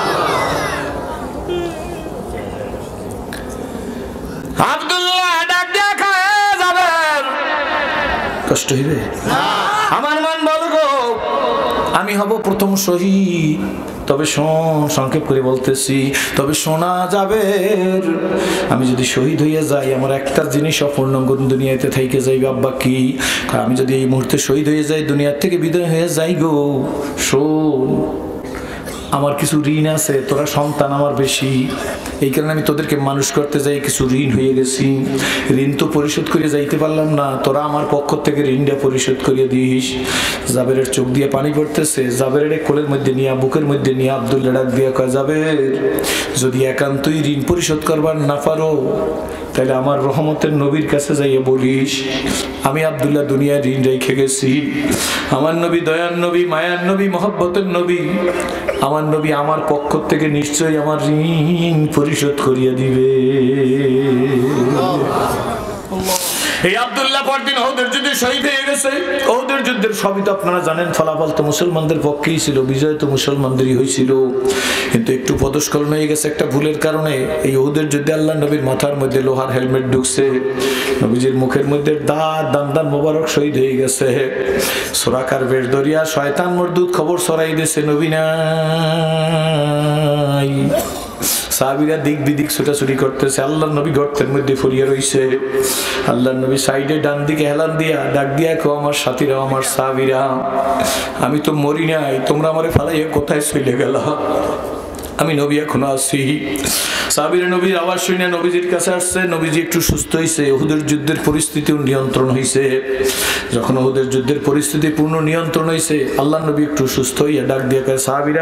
আব্দুল্লাহ ডাক দিয়া খায় যাবেন, কষ্ট হইবে? আমার মন বল গো, আমি হব প্রথম শহীদ। তবে শোন, সংক্ষেপ করে বলতেছি, তবে শোনা যাবে, আমি যদি শহীদ হইয়া যাই, আমার একটা জিনিস অপূর্ণ দুনিয়াতে থাইকে যাইবে। আব্বা কি? আমি যদি এই মুহূর্তে শহীদ হয়ে যাই, দুনিয়ার থেকে বিদায় হয়ে যাই গো, শোন, আমার কিছু ঋণ আছে, তোরা সন্তান আমার বেশি, এই কারণে আমি তোদেরকে মানুষ করতে যাই, কিছু ঋণ হয়ে গেছি। ঋণ তো পরিশোধ করে যাইতে পারলাম না, তোরা আমার পক্ষ থেকে ঋণটা পরিশোধ করিয়ে দিস। জাবেরের চোখ দিয়ে পানি পড়তেছে। জাবেরের কোলের মধ্যে নিয়ে, বুকের মধ্যে নিয়ে আব্দুল্লাহ ডাক দিয়ে কয়, জাবের, যদি একান্তই ঋণ পরিশোধ করবার না পারো, তাহলে আমার রহমতের নবীর কাছে যাইয়ে বলিস, আমি আব্দুল্লাহ দুনিয়ায় ঋণ রেখে গেছি। আমার নবী দয়ার নবী, মায়ার নবী, মহব্বতের নবী, আমার নবী আমার পক্ষ থেকে নিশ্চয়ই আমার ঋণ পরিশোধ করিয়ে দিবে। এই আব্দুল্লাহ পরদিন ওহুদের যুদ্ধে শহীদ হয়ে গেছে। ওহুদের যুদ্ধের সবই তো আপনারা জানেন, ফলাফল তো মুসলমানদের পক্ষেই ছিল, বিজয় তো মুসলমানদেরই হয়েছিল। কিন্তু একটু পদস্খলন হয়ে গেছে একটা ভুলের কারণে। এই ওহুদের যুদ্ধে আল্লাহ নবীর মাথার মধ্যে লোহার হেলমেট ঢুকছে, নবীজির মুখের মধ্যে দান মোবারক শহীদ হয়ে গেছে। সুরাকার বেশ দরিয়া শয়তান মরদুদ খবর ছড়াই দিয়েছে, নবী নাই। সাহাবীরা দিক বিদিক ছুটাছুটি করতেছে। আল্লাহর নবী গর্তের মধ্যে ফরিয়ে রইছে। আল্লাহর নবী সাইডে ডান দিকে হেলান দিয়া ডাক দিয়া কো, আমার সাথীরা, আমার সাহাবীরা, আমি তো মরি নাই, তোমরা আমারে ফালাইয়া কোথায় চলে গেলা? আমি নবী এখনো আছি। সাহাবীরা নবীর আওয়াজ শুনে নবীজির কাছে আসছে। নবীজি একটু সুস্থ হয়েছে। উহুদের যুদ্ধের পরিস্থিতিও নিয়ন্ত্রণ হয়েছে। যখন উহুদের যুদ্ধের পরিস্থিতি পূর্ণ নিয়ন্ত্রণ হয়েছে, আল্লাহর নবী একটু সুস্থ হইয়া ডাক দিয়া কয়, সাহাবীরা,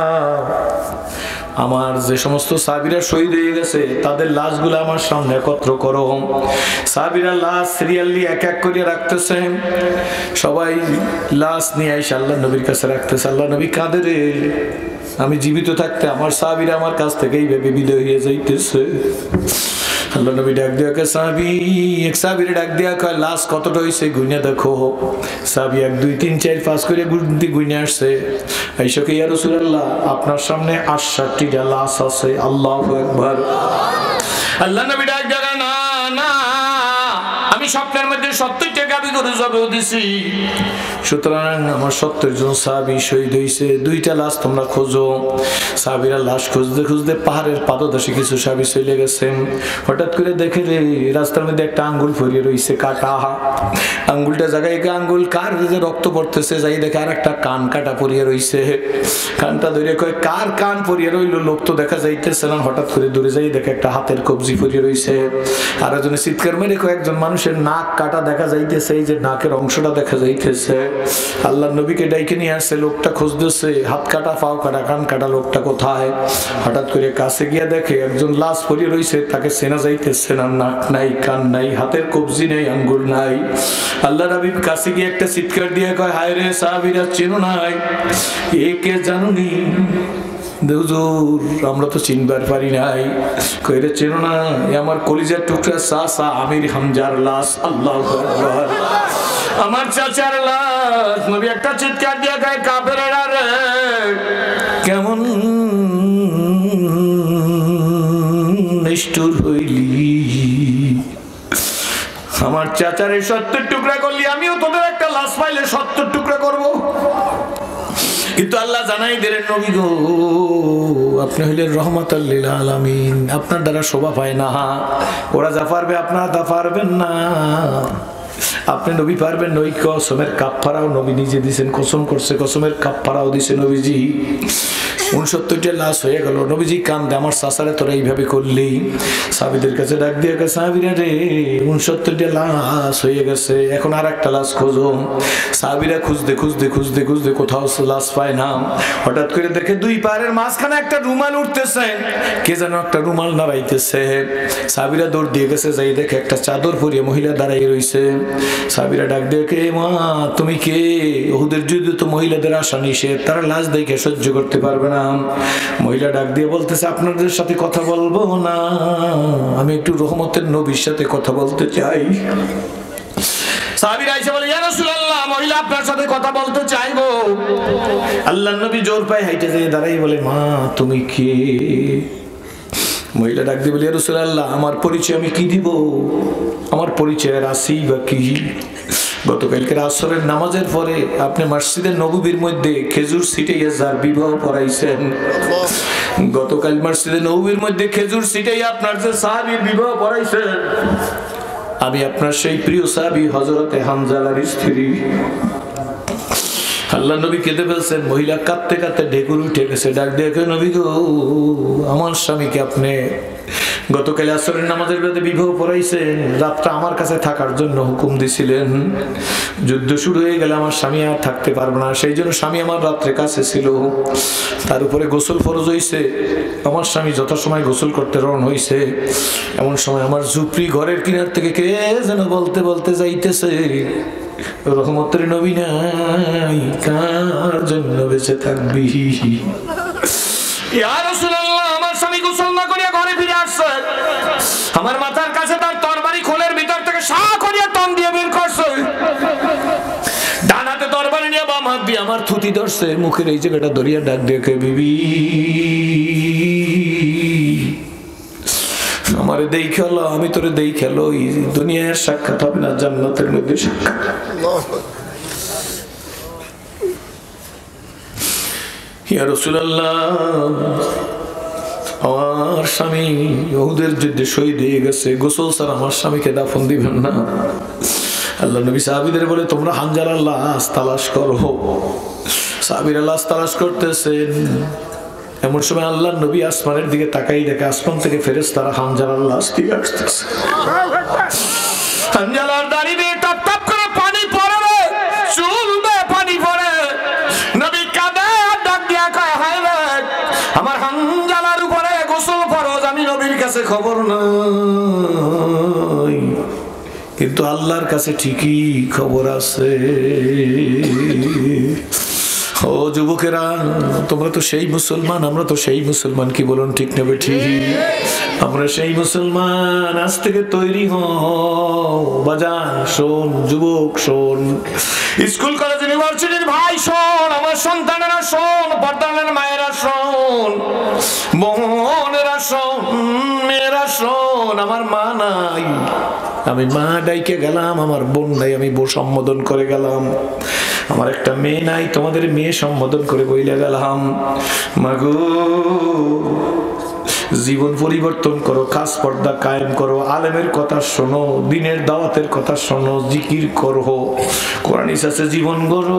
আমার যে সমস্ত সাহাবীরা শহীদ হয়ে গেছে, তাদের লাশগুলো আমার সামনে একত্র করো। সাহাবীরা লাশ সিরিয়ালি এক এক করে রাখতেছে। সবাই লাশ নিয়ে এসে আল্লাহর নবীর কাছে রাখতেছে। আল্লাহ নবী কাঁদে, রে, আমি জীবিত থাকতে আমার সাহাবীরা আমার কাছ থেকে এইভাবে বিদায় হয়ে যাইতেছে। আল্লাহ নবী ডাক দিয়া কয়, সাহাবী, এক সাহাবীরে ডাক দিয়া কয়, লাশ কতটা হইছে গুইনা দেখো। সাহাবী 1 2 3 4 5 করে গুইনা আসছে। আইসা কে, ইয়া রাসূলুল্লাহ, আপনার সামনে 68টা লাশ আছে। আল্লাহু আকবার। আল্লাহ নবী ডাক দিয়া, না না, আমি আমি স্বপ্নের মধ্যে 70টা গাভী গরু জবাই দিছি। সুতরাং আমার 70 জন সাহাবী শহীদ হয়েছে, 2টা লাশ তোমরা খোঁজো। সাহাবীরা লাশ খুঁজতে খুঁজতে পাহাড়ের পাদদেশে কিছু সাহাবী চলে গেছেন। হঠাৎ করে দেখে যে রাস্তার মধ্যে একটা আঙ্গুল পড়ে রয়েছে, কাটা। আঙ্গুলটা জায়গায় আঙ্গুল কার যে রক্ত পড়তেছে, যাই দেখে আর একটা কান কাটা পড়িয়ে রয়েছে। কানটা ধরে কয় কার কান পড়িয়ে রইলো, লোক তো দেখা যাইতেছে না। হঠাৎ করে দূরে যাই দেখে একটা হাতের কবজি পড়িয়ে রয়েছে। আর একজনে চিৎকার মেরে কয়েকজন মানুষের নাক কাটা দেখা যাইতেছে, এই যে নাকের অংশটা দেখা যাইতেছে। আল্লাহ নবীকে ডাইকে নিয়ে আসছে, লোকটা খুঁজতেছে, হাত কাটা, পাও কাটা, কান কাটা, লোকটা কোথায়? হঠাৎ করে কাছে গিয়ে দেখে একজন লাশ পড়িয়ে রয়েছে, তাকে চেনা যাইতেছে না, নাক নাই, কান নাই, হাতের কবজি নেই, আঙ্গুল নাই। আল্লাহ নবী কাছে গিয়ে একটা চিৎকার দিয়ে কয়, হায় রে সাহাবীরা, চেনো নাই? একে জানুনি? হুজুর আমরা তো চিনবার পারি নাই। কইরে চেনো না? আমার কলিজার টুকরা চাচা আমির হামজার লাশ। আল্লাহু আকবার, আমার চাচার লাশ। নবী একটা চিৎকার দিয়ে কয়, কাফেরেরা রে, কেমন নিষ্ঠুর হইলি, আমার চাচারে 70 টুকরা করলি, আমিও তোদের একটা লাশ পাইলে 70 টুকরা করব। কিন্তু আল্লাহ জানাই দিলেন, নবী গো আপনি হইলেন রহমাতাল লিল আলামিন, আপনার দ্বারা শোভা পায় না। ওরা যা পারবে আপনারা তা পারবেন না। আপনি নবী পারবেন নই, কসমের কাফফারাও নবী নিজে দিয়েছেন, কসম করছে, কসমের কাফফারাও দিছে নবীজি। 69টা লাশ হয়ে গেল। নবীজি কান্দে, আমার চাচারে তোরা এইভাবে করলি। সাহাবীদের কাছে ডাক দিয়ে গেছে, সাহাবীরা রে 69টা লাশ হয়ে গেছে, এখন আর একটা লাশ খোঁজো। সাহাবীরা খুঁজতে খুঁজতে খুঁজতে খুঁজতে কোথাও লাশ পায় না। হঠাৎ করে দেখে 2 পাহাড়ের মাঝখানে একটা রুমাল উঠতেছে, কে যেন একটা রুমাল নাড়াইতেছে। সাহাবীরা দৌড় দিয়ে গেছে, যাই দেখে একটা চাদর পরিয়ে মহিলা দাঁড়াইয়ে রইছে। সাহাবীরা ডাক দিয়ে, কে মা, তুমি কে? উহুদের যুদ্ধে তো মহিলাদের আসা নিষেধ, তারা লাশ দেখে সহ্য করতে পারবে না। মহিলা ডাক দিয়ে বলতেছে, আপনাদের সাথে কথা বলবো না, আমি একটু রহমতের নবীর সাথে কথা বলতে চাই। সাহাবীরা এসে বলে, ইয়া রাসূলুল্লাহ, মহিলা আপনার সাথে কথা বলতে চাইবো। আল্লাহর নবী জোর পায়ে হাইটে যেয়ে দাঁড়াই বলে, মা তুমি কে? মহিলা ডাক দিয়ে বলে, ইয়া রাসূলুল্লাহ, আমার পরিচয় আমি কি দিব? আমার পরিচয় রাসি বা কি? গতকালকের আসরের নামাজের পরে আপনি মসজিদের নববীর মধ্যে খেজুর ছিটাইয়া যার বিবাহ পড়াইছেন, গতকাল মসজিদের নববীর মধ্যে খেজুর ছিটাইয়া আপনার যে সাহাবীর বিবাহ পড়াইছেন, আমি আপনার সেই প্রিয় সাহাবী হযরতে হামজালার স্ত্রী। আল্লাহ নবী কেঁদে ফেলছেন। মহিলা কাঁদতে কাঁদতে ঢেকুর উঠে গেছে, ডাক দিয়ে, নবী গো আমার স্বামীকে আপনি গতকাল আসরের নামাজের বাদে বিবাহ পড়াইছেন, রাতটা আমার কাছে থাকার জন্য হুকুম দিছিলেন। যুদ্ধ শুরু হয়ে গেলে আমার স্বামী আর থাকতে পারবে না, সেই জন্য স্বামী আমার রাত্রে কাছে ছিল। তার উপরে গোসল ফরজ হইছে, আমার স্বামী যথাসময় গোসল করতে রওনা হইছে। এমন সময় আমার ঝুপড়ি ঘরের কিনার থেকে কে যেন বলতে বলতে যাইতেছে, রহমতের নবী নাই, কার জন্য বেঁচে থাকবি? ইয়া রাসূলুল্লাহ, আমার স্বামী গোসল না করিয়া ঘরে ফিরে আসছে, আমার মাথার কাছে তার তরবারি খোলের ভিতর থেকে সা করিয়া টন দিয়ে বের করছে, ডান হাতে তরবারি নিয়ে বাম হাত দিয়ে আমার থুতি ধরছে, মুখের এই জায়গাটা ধরিয়া ডাক দেখে, বিবি আমারে দেই খেলো, আমি তোরে দেই খেলো, দুনিয়ার সাক্ষাৎ হবে না, জান্নাতের মধ্যে সাক্ষাৎ। ইয়া রাসূলুল্লাহ, আমার স্বামী উহুদের যুদ্ধে শহীদ হয়ে গেছে, গোসল ছাড়া আমার স্বামীকে দাফন দিবেন না। আল্লাহ নবী সাহাবীদের বলে, তোমরা হামজালার লাশ তালাশ করো। সাহাবীরা লাশ তালাশ করতেছেন। এমন সময় আল্লাহ নবী আসমানের দিকে তাকাই দেখে আসমান থেকে ফেরেশতারা হামজালার লাশ দিয়ে আসতেছে। হামজালার দাড়ি দিয়ে টপ টপ করে পানি পড়ে, চুল দিয়ে পানি পড়ে। নবী কাঁদে আর ডাক দিয়া কয়, হায় রে আমার হামজালার উপরে গোসল ফরজ, আমি নবীর কাছে খবর নাই, কিন্তু আল্লাহর কাছে ঠিকই খবর আছে। ও যুবকেরা, তোমরা তো সেই মুসলমান, আমরা তো সেই মুসলমান, কি বলুন ঠিক নেবে? ঠিক, আমরা সেই মুসলমান। আজ থেকে তৈরি হও বাজান, শোন যুবক, শোন স্কুল কলেজ ইউনিভার্সিটির ভাই, শোন আমার সন্তানেরা, শোন পর্দানের মায়েরা, শোন বোনেরা, শোন মেয়েরা, শোন আমার মা নাই, আমি মা ডাইকে গেলাম, আমার বোন নাই আমি বউ সম্বোধন করে গেলাম, আমার একটা মেয়ে নাই তোমাদের মেয়ে সম্বোধন করে বইলে গেলাম। মাগো জীবন পরিবর্তন করো, কাজ পর্দা কায়েম করো, আলেমের কথা শোনো, দিনের দাওয়াতের কথা শোনো, জিকির করো, কোরআন ইসলামে জীবন গড়ো।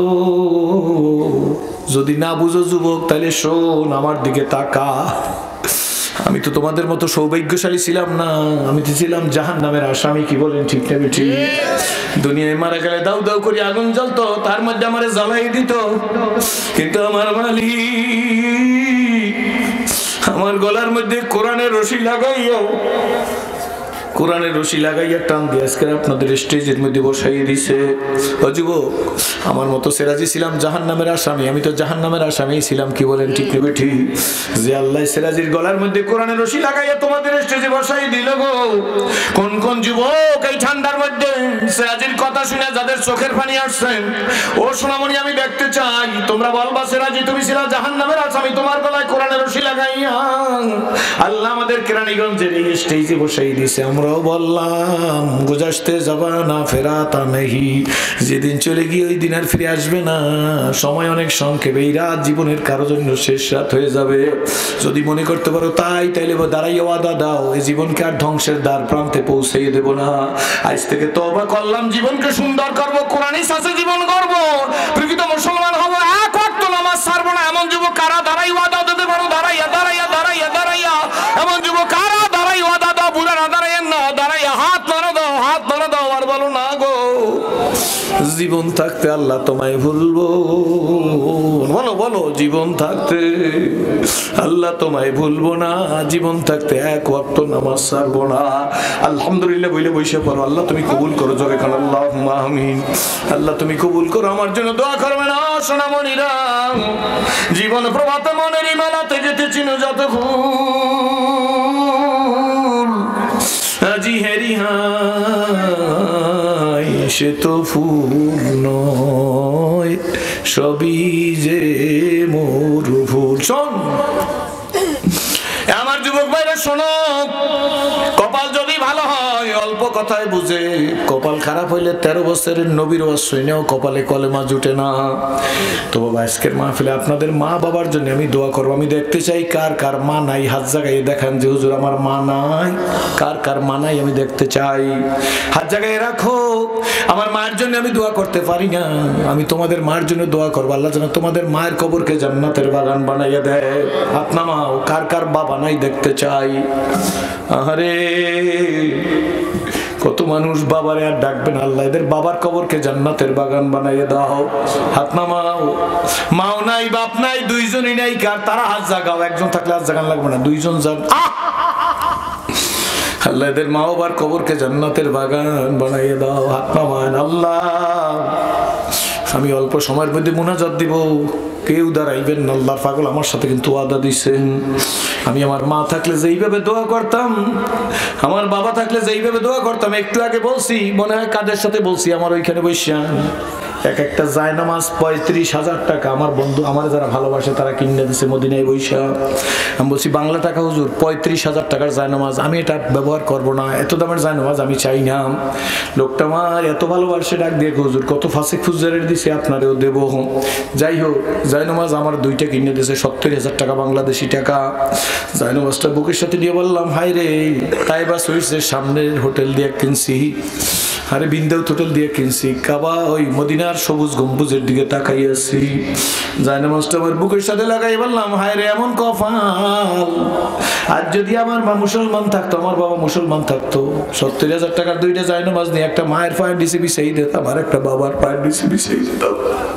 যদি না বুঝো যুবক তাহলে শোন, আমার দিকে তাকা। আমি তো তোমাদের মতো সৌভাগ্যশালী ছিলাম না, আমি তো ছিলাম জাহান্নামের আসামি। কি বলেন ঠিক না বেঠিক? দুনিয়ায় মারা গেলে দাউ দাউ করে আগুন জ্বলতো, তার মধ্যে আমারে জ্বালাই দিত, কিন্তু আমার মালিক আমার গলার মধ্যে কোরআনের রশি লাগাইয়া, কোরআনের রশি লাগাইয়া টান দিয়ে আজকে আপনাদের স্টেজের মধ্যে বসাইয়ে দিছে। ও যুবক, আমার মতো সেরাজি ছিলাম জাহান্নামের আসামি, আমি তো জাহান্নামের আসামি ছিলাম। কি বলেন ঠিক না বেঠিক? যে আল্লাহ সেরাজির গলার মধ্যে কোরআনের রশি লাগাইয়া তোমাদের স্টেজে বসাই দিল গো, কোন কোন যুবক এই ঠান্ডার মধ্যে সেরাজির কথা শুনে যাদের চোখের পানি আসছেন, ও সোনামণি আমি দেখতে চাই তোমরা বলবা সেরাজি তুমি ছিলা জাহান্নামের আসামি, তোমার গলায় কোরআনের রশি লাগাইয়া আল্লাহ আমাদের কেরানীগঞ্জের এই স্টেজে বসাই দিয়েছে। আমরাও বললাম গুজাসতে যাবা না ফেরাতা নেহি, যেদিন চলে গিয়ে ওই দিন আর ফিরে আসবে না, সময় অনেক সংক্ষেপ, এই রাত জীবনের কারো জন্য শেষ রাত হয়ে যাবে। যদি মনে করতে পারো তাই, তাইলে দাঁড়াইয়া ওয়াদা দাও, এই জীবনকে আর ধ্বংসের দ্বার প্রান্তে পৌঁছেই দেব না। আজ থেকে তওবা করলাম, জীবনকে সুন্দর করবো, কোরআনের সাথে জীবন করবো, প্রকৃত মুসলমান হবো, এক ওয়াক্ত নামাজ ছাড়বো না। এমন যুবক কারা দাঁড়াই ওয়াদা দিতে পারো? দাঁড়াইয়া দাঁড়াইয়া দাঁড়াইয়া দাঁড়াইয়া এমন যুবক কারা দাঁড়াই ওয়াদা দাও? বুড়া না দাঁড়াইয়া না, দাঁড়াইয়া হাত ধরে দাও, হাত ধরে দাও আর বলো না গো জীবন থাকতে আল্লাহ তোমায় ভুলবো। বলো বলো, জীবন থাকতে আল্লাহ তোমায় ভুলবো না, জীবন থাকতে এক ওয়াক্ত নামাজ ছাড়বো না। আলহামদুলিল্লাহ বইলে বসে পড়ো, আল্লাহ তুমি কবুল করো, জোরে কান আল্লাহুম্মা আমিন। আল্লাহ তুমি কবুল করো, আমার জন্য দোয়া করবে না সোনামণিরা। জীবন প্রভাতে মনের ইমালাতে যেতে চিনো যত ফুল, আজি হেরি হাই সে তো ফুল নয়, সবই যে মোর ভুল। শোন আমার যুবক ভাইরা, শোনো, কপাল যদি ভালো হয় অল্প কথায় বুঝে, কপাল খারাপ হইলে 13 বছরের নবীর ওয়াজ শুনেও কপালে কলেমা জুটে না। তো বাবা আজকের মাহফিলে আপনাদের মা বাবার জন্য আমি দোয়া করবো। আমি দেখতে চাই কার কার মা নাই, হাত জাগাইয়ে দেখান যে হুজুর আমার মা নাই। কার কার মা নাই আমি দেখতে চাই, হাত জাগাইয়ে রাখো। আমার মায়ের জন্য আমি দোয়া করতে পারি না, আমি তোমাদের মায়ের জন্য দোয়া করবো, আল্লাহ যেন তোমাদের মায়ের কবরকে জান্নাতের বাগান বানাইয়া দেয়। হাত নামাও, কার কার বাবা নাই দেখতে চাই। আরে কত মানুষ বাবারে আর ডাকবেন, আল্লাহ এদের বাবার কবরকে জান্নাতের বাগান বানাইয়ে দাও। হাত নামাও। মাও নাই, বাপ নাই, দুইজনই নাই, কার তারা হাত জাগাও। একজন থাকলে হাত জাগান লাগবে না, দুইজন যান। আল্লাহ এদের মা বাবার কবরকে জান্নাতের বাগান বানাইয়ে দাও। হাত নামান। আল্লাহ আমি অল্প সময়ের মধ্যে মুনাজাত দিব, কেউ দাঁড়াইবেন না। আল্লাহর পাগল আমার সাথে কিন্তু ওয়াদা দিছেন, আমি আমার মা থাকলে যেইভাবে দোয়া করতাম, আমার বাবা থাকলে যেইভাবে দোয়া করতাম, একটু আগে বলছি, মনে হয় কাদের সাথে বলছি, আমার ওইখানে বসিয়া এক একটা জায়নামাজ 35,000 টাকা আমার বন্ধু আমার যারা ভালোবাসে তারা কিনে দিছে মদিনায় বৈশা। আমি বলছি বাংলা টাকা হুজুর 35,000 টাকার জায়নামাজ, আমি এটা ব্যবহার করব না, এত দামের জায়নামাজ আমি চাই না। লোকটা আমার এত ভালোবাসে, ডাক দিয়ে হুজুর কত ফাসিক ফুজারের দিছে, আপনারেও দেবো। যাই হোক, জায়নামাজ আমার 2টা কিনে দিয়েছে 70,000 টাকা বাংলাদেশি টাকা। জায়নামাজটা বুকের সাথে দিয়ে বললাম, হাই রে, তাইবা সুইটসের সামনের হোটেল দিয়ে কিনছি, আরে বিন্দাউত হোটেল দিয়ে কিনছি, কাবা ওই মদিনার সবুজ গম্বুজের দিকে তাকাই আছি। জায়নামাজটা আমার বুকের সাথে লাগাই বললাম, হায় রে এমন কপাল, আর যদি আমার মা মুসলমান থাকতো, আমার বাবা মুসলমান থাকতো, 70,000 টাকার 2টা জায়নামাজ নিয়ে একটা মায়ের পায়ের নিচে বিছিয়ে দিতাম, আর একটা বাবার পায়ের নিচে বিছিয়ে দিতাম।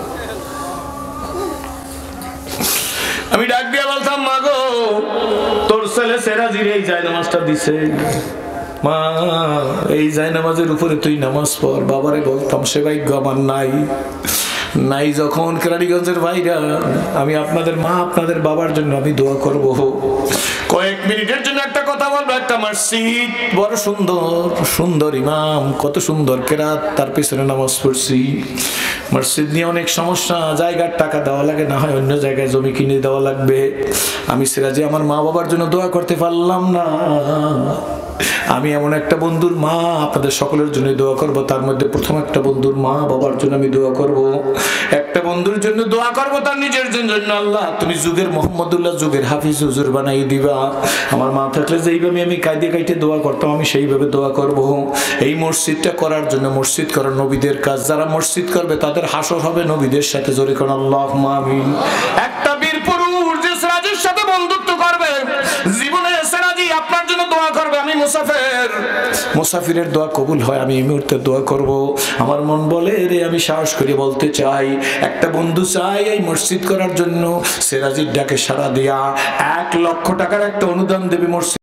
আমি ডাক দিয়ে বলতাম, মা গো তোর ছেলে সেরাজির এই জায়নামাজটা দিছে, মা এই জায়নামাজের উপরে তুই নামাজ পড়। বাবারে বলতাম, সে ভাগ্য আমার নাই। নাই যখন কেরানীগঞ্জের ভাইরা, আমি আপনাদের মা আপনাদের বাবার জন্য আমি দোয়া করব। কয়েক মিনিটের জন্য একটা কথা বলবো। একটা মসজিদ বড় সুন্দর, সুন্দর ইমাম, কত সুন্দর কেরাত, তার পিছনে নামাজ পড়ছি। মসজিদ নিয়ে অনেক সমস্যা, জায়গার টাকা দেওয়া লাগে, না হয় অন্য জায়গায় জমি কিনে দেওয়া লাগবে। আমি সিরাজে আমার মা বাবার জন্য দোয়া করতে পারলাম না। আমি এমন একটা বন্ধুর মা আপনাদের সকলের জন্য দোয়া করব। তার মধ্যে প্রথম একটা বন্ধুর মা বাবার জন্য আমি দোয়া করব। একটা বন্ধুর জন্য দোয়া করব, তার নিজের জন্য। আল্লাহ তুমি যুগের মোহাম্মদুল্লাহ, যুগের হাফিজ হুজুর বানাই দিবা। আমার মা থাকলে যেইভাবে আমি কাইদে কাইটে দোয়া করতাম, আমি সেইভাবে দোয়া করব। এই মসজিদটা করার জন্য, মসজিদ করার নবীদের কাজ, যারা মসজিদ করবে তাদের হাসর হবে নবীদের সাথে। জোরে কোন আল্লাহুম্মা আমিন। একটা বীর পুরুষ যে সিরাজের সাথে বন্ধুত্ব করবে, জীবনে সিরাজি আপনার জন্য দোয়া করবে। আমি মুসাফির, মুসাফিরের দোয়া কবুল হয়, আমি এই মুহূর্তে দোয়া করব। আমার মন বলে রে, আমি সাহস করে বলতে চাই, একটা বন্ধু চাই এই মসজিদ করার জন্য, সিরাজির ডাকে সাড়া দিয়া 1 লক্ষ টাকার একটা অনুদান দেবে মসজিদ